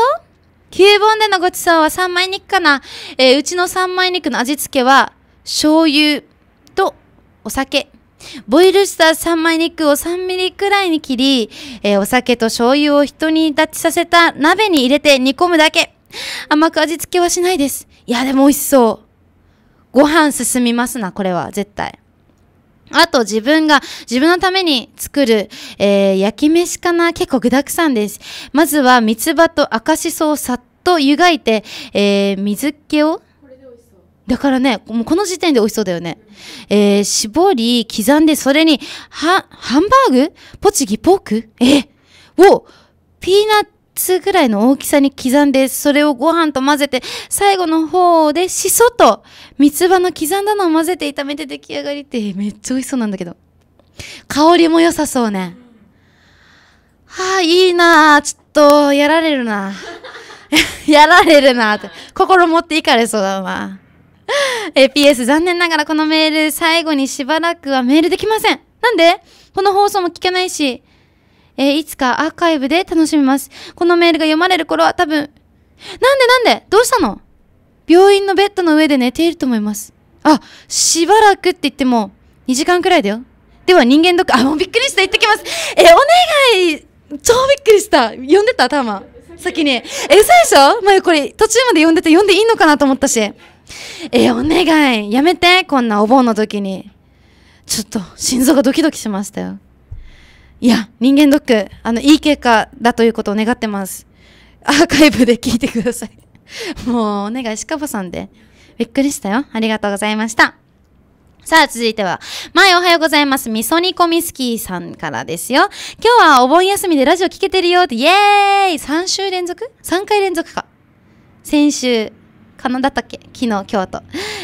S1: ?9本でのごちそうは三枚肉かな。うちの三枚肉の味付けは醤油とお酒。ボイルした三枚肉を3ミリくらいに切り、お酒と醤油を一煮立ちさせた鍋に入れて煮込むだけ。甘く味付けはしないです。いや、でも美味しそう。ご飯進みますな、これは絶対。あと自分のために作る、焼き飯かな。結構具沢山です。まずは三つ葉と赤しそをさっと湯がいて、水気をだからね、もうこの時点で美味しそうだよね。絞り、刻んで、それに、ハンバーグポチギポークを、ピーナッツぐらいの大きさに刻んで、それをご飯と混ぜて、最後の方で、しそと、三つ葉の刻んだのを混ぜて炒めて出来上がりって、めっちゃ美味しそうなんだけど。香りも良さそうね。はあ、いいなぁ。ちょっと、やられるなやられるなって。心持っていかれそうだな。PS 残念ながらこのメール最後にしばらくはメールできません。なんで？この放送も聞けないし、いつかアーカイブで楽しみます。このメールが読まれる頃は多分、なんでどうしたの？病院のベッドの上で寝ていると思います。あ、しばらくって言っても2時間くらいだよ。では人間ドック、もうびっくりした、言ってきます。お願い、超びっくりした。読んでた頭先に。嘘でしょ？前これ途中まで読んでいいのかなと思ったし。お願い。やめて。こんなお盆の時に。ちょっと、心臓がドキドキしましたよ。いや、人間ドック、いい結果だということを願ってます。アーカイブで聞いてください。もう、お願い、シカボさんで。びっくりしたよ。ありがとうございました。さあ、続いては、おはようございます。みそ煮込みスキーさんからですよ。今日はお盆休みでラジオ聞けてるよって、イエーイ !3 週連続 ?3 回連続か。先週、だったっけ昨日、今日と。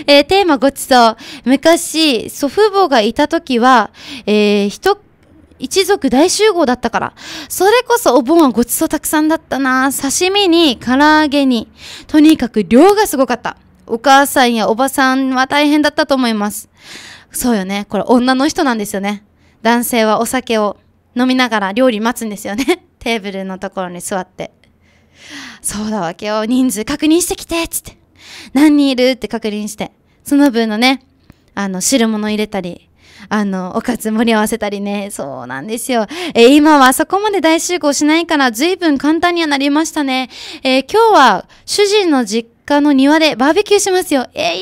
S1: テーマごちそう。昔、祖父母がいた時は、一族大集合だったから。それこそお盆はごちそうたくさんだったな。刺身に、唐揚げに。とにかく量がすごかった。お母さんやおばさんは大変だったと思います。そうよね。これ女の人なんですよね。男性はお酒を飲みながら料理待つんですよね。テーブルのところに座って。そうだわけよ。人数確認してきてつって。何人いるって確認して。その分のね、汁物入れたり、おかず盛り合わせたりね。そうなんですよ。今はそこまで大集合しないから随分簡単にはなりましたね。今日は主人の実家の庭でバーベキューしますよ。いい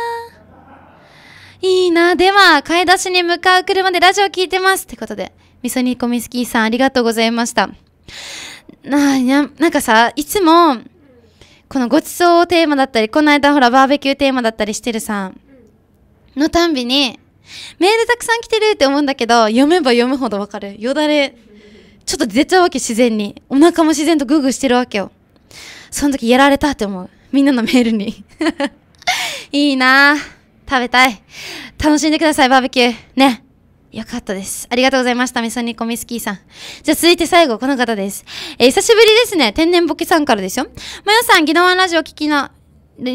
S1: ないいな。では、買い出しに向かう車でラジオ聞いてます。ってことで、みそにこみすきーさんありがとうございました。なんかさ、いつも、このごちそうテーマだったり、この間ほらバーベキューテーマだったりしてるさ、のたんびに、メールたくさん来てるって思うんだけど、読めば読むほどわかる。よだれ、ちょっと出ちゃうわけ、自然に。お腹も自然とグーグーしてるわけよ。その時やられたって思う。みんなのメールに。いいなぁ。食べたい。楽しんでください、バーベキュー。ね。よかったです。ありがとうございました、みそにこみすきーさん。じゃあ続いて最後、この方です。久しぶりですね。天然ボケさんからですよ。まやさん、ギノワンラジオ聞きなが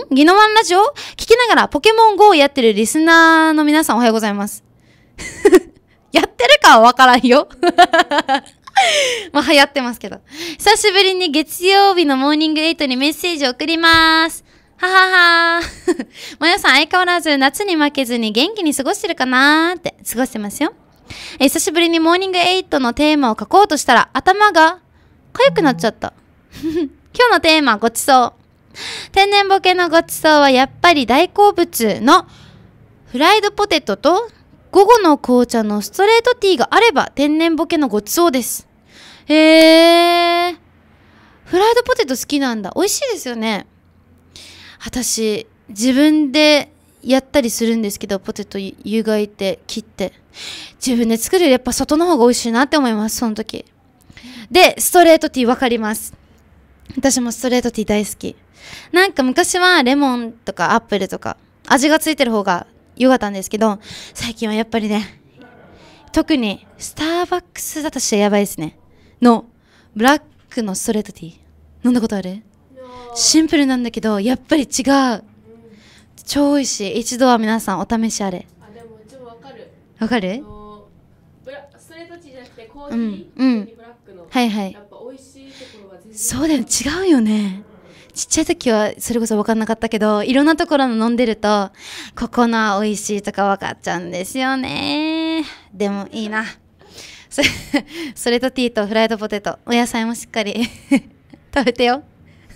S1: らポケモン GO をやってるリスナーの皆さんおはようございます。やってるかはわからんよ。まあ流行ってますけど。久しぶりに月曜日のモーニング8にメッセージを送ります。はははまやさん相変わらず夏に負けずに元気に過ごしてるかなーって過ごしてますよ。久しぶりにモーニング8のテーマを書こうとしたら頭が痒くなっちゃった。今日のテーマごちそう。天然ボケのごちそうはやっぱり大好物のフライドポテトと午後の紅茶のストレートティーがあれば天然ボケのごちそうです。フライドポテト好きなんだ。美味しいですよね。私自分でやったりするんですけど、ポテト湯がいて切って自分で作るよりやっぱ外の方が美味しいなって思います。その時でストレートティーわかります。私もストレートティー大好き。なんか昔はレモンとかアップルとか味がついてる方が良かったんですけど、最近はやっぱりね、特にスターバックスだとしてやばいですねのブラックのストレートティー飲んだことある？シンプルなんだけどやっぱり違う。超美味しい。一度は皆さんお試しあれ。
S2: でもうちもわかる。
S1: わかる？
S2: ストレートティーじゃなくてコーヒー、ブラックの。
S1: はいはい。
S2: やっぱ美味しいところが全然。
S1: そうだよ、違うよね。ちっちゃい時はそれこそ分かんなかったけど、いろんなところの飲んでるとここの美味しいとか分かっちゃうんですよね。でもいいな。ストレートティーとフライドポテト、お野菜もしっかり食べてよ。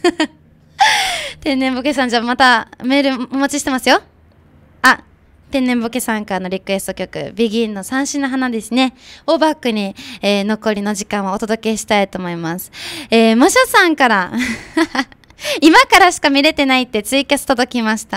S1: 天然ボケさん、じゃあまたメールお待ちしてますよ。天然ボケさんからのリクエスト曲、ビギンの三種の花ですね。をバックに、残りの時間はお届けしたいと思います。マシャさんから、今からしか見れてないってツイキャス届きました。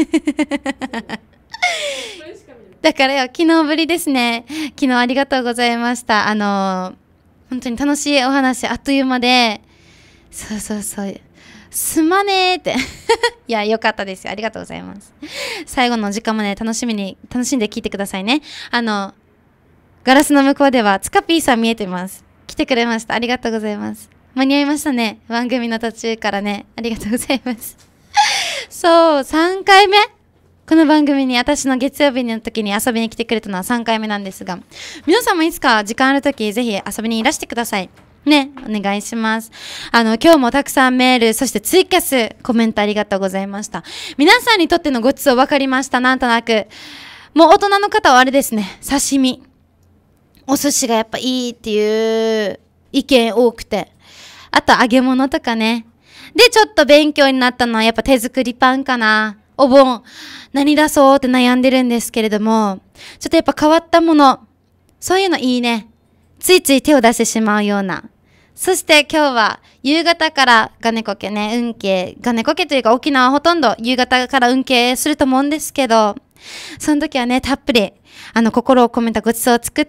S1: だからよ、昨日ぶりですね。昨日ありがとうございました。本当に楽しいお話、あっという間で、そうすまねーっていや、よかったですよ。ありがとうございます。最後の時間もね、楽しんで聞いてくださいね。ガラスの向こうではツカピーさん見えてます。来てくれました。ありがとうございます。間に合いましたね。番組の途中からね。ありがとうございます。そう、3回目この番組に私の月曜日の時に遊びに来てくれたのは3回目なんですが、皆さんもいつか時間ある時ぜひ遊びにいらしてください。ね、お願いします。今日もたくさんメール、そしてツイキャス、コメントありがとうございました。皆さんにとってのごちそう分かりました。なんとなく。もう大人の方はあれですね、刺身。お寿司がやっぱいいっていう意見多くて。あと揚げ物とかね。で、ちょっと勉強になったのはやっぱ手作りパンかな。お盆、何出そうって悩んでるんですけれども、ちょっとやっぱ変わったもの。そういうのいいね。ついつい手を出してしまうような。そして今日は夕方からガネコケね、運慶、ガネコケというか沖縄はほとんど夕方から運慶すると思うんですけど、その時はね、たっぷり、心を込めたごちそうを作って、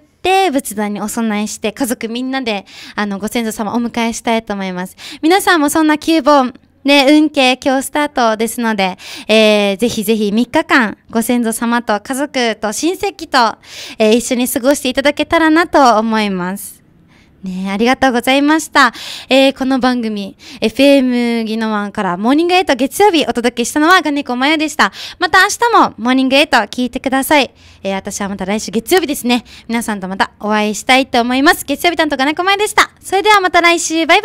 S1: 仏壇にお供えして、家族みんなで、ご先祖様をお迎えしたいと思います。皆さんもそんな9本、 ね、運慶今日スタートですので、ぜひぜひ3日間ご先祖様と家族と親戚と、一緒に過ごしていただけたらなと思います。ね、ありがとうございました。この番組、FM ギノワンからモーニング8月曜日お届けしたのはガネコマヨでした。また明日もモーニング8聞いてください。私はまた来週月曜日ですね。皆さんとまたお会いしたいと思います。月曜日担当ガネコマヨでした。それではまた来週、バイバ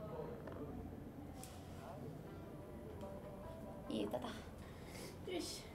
S1: イ。いい歌だ。よし。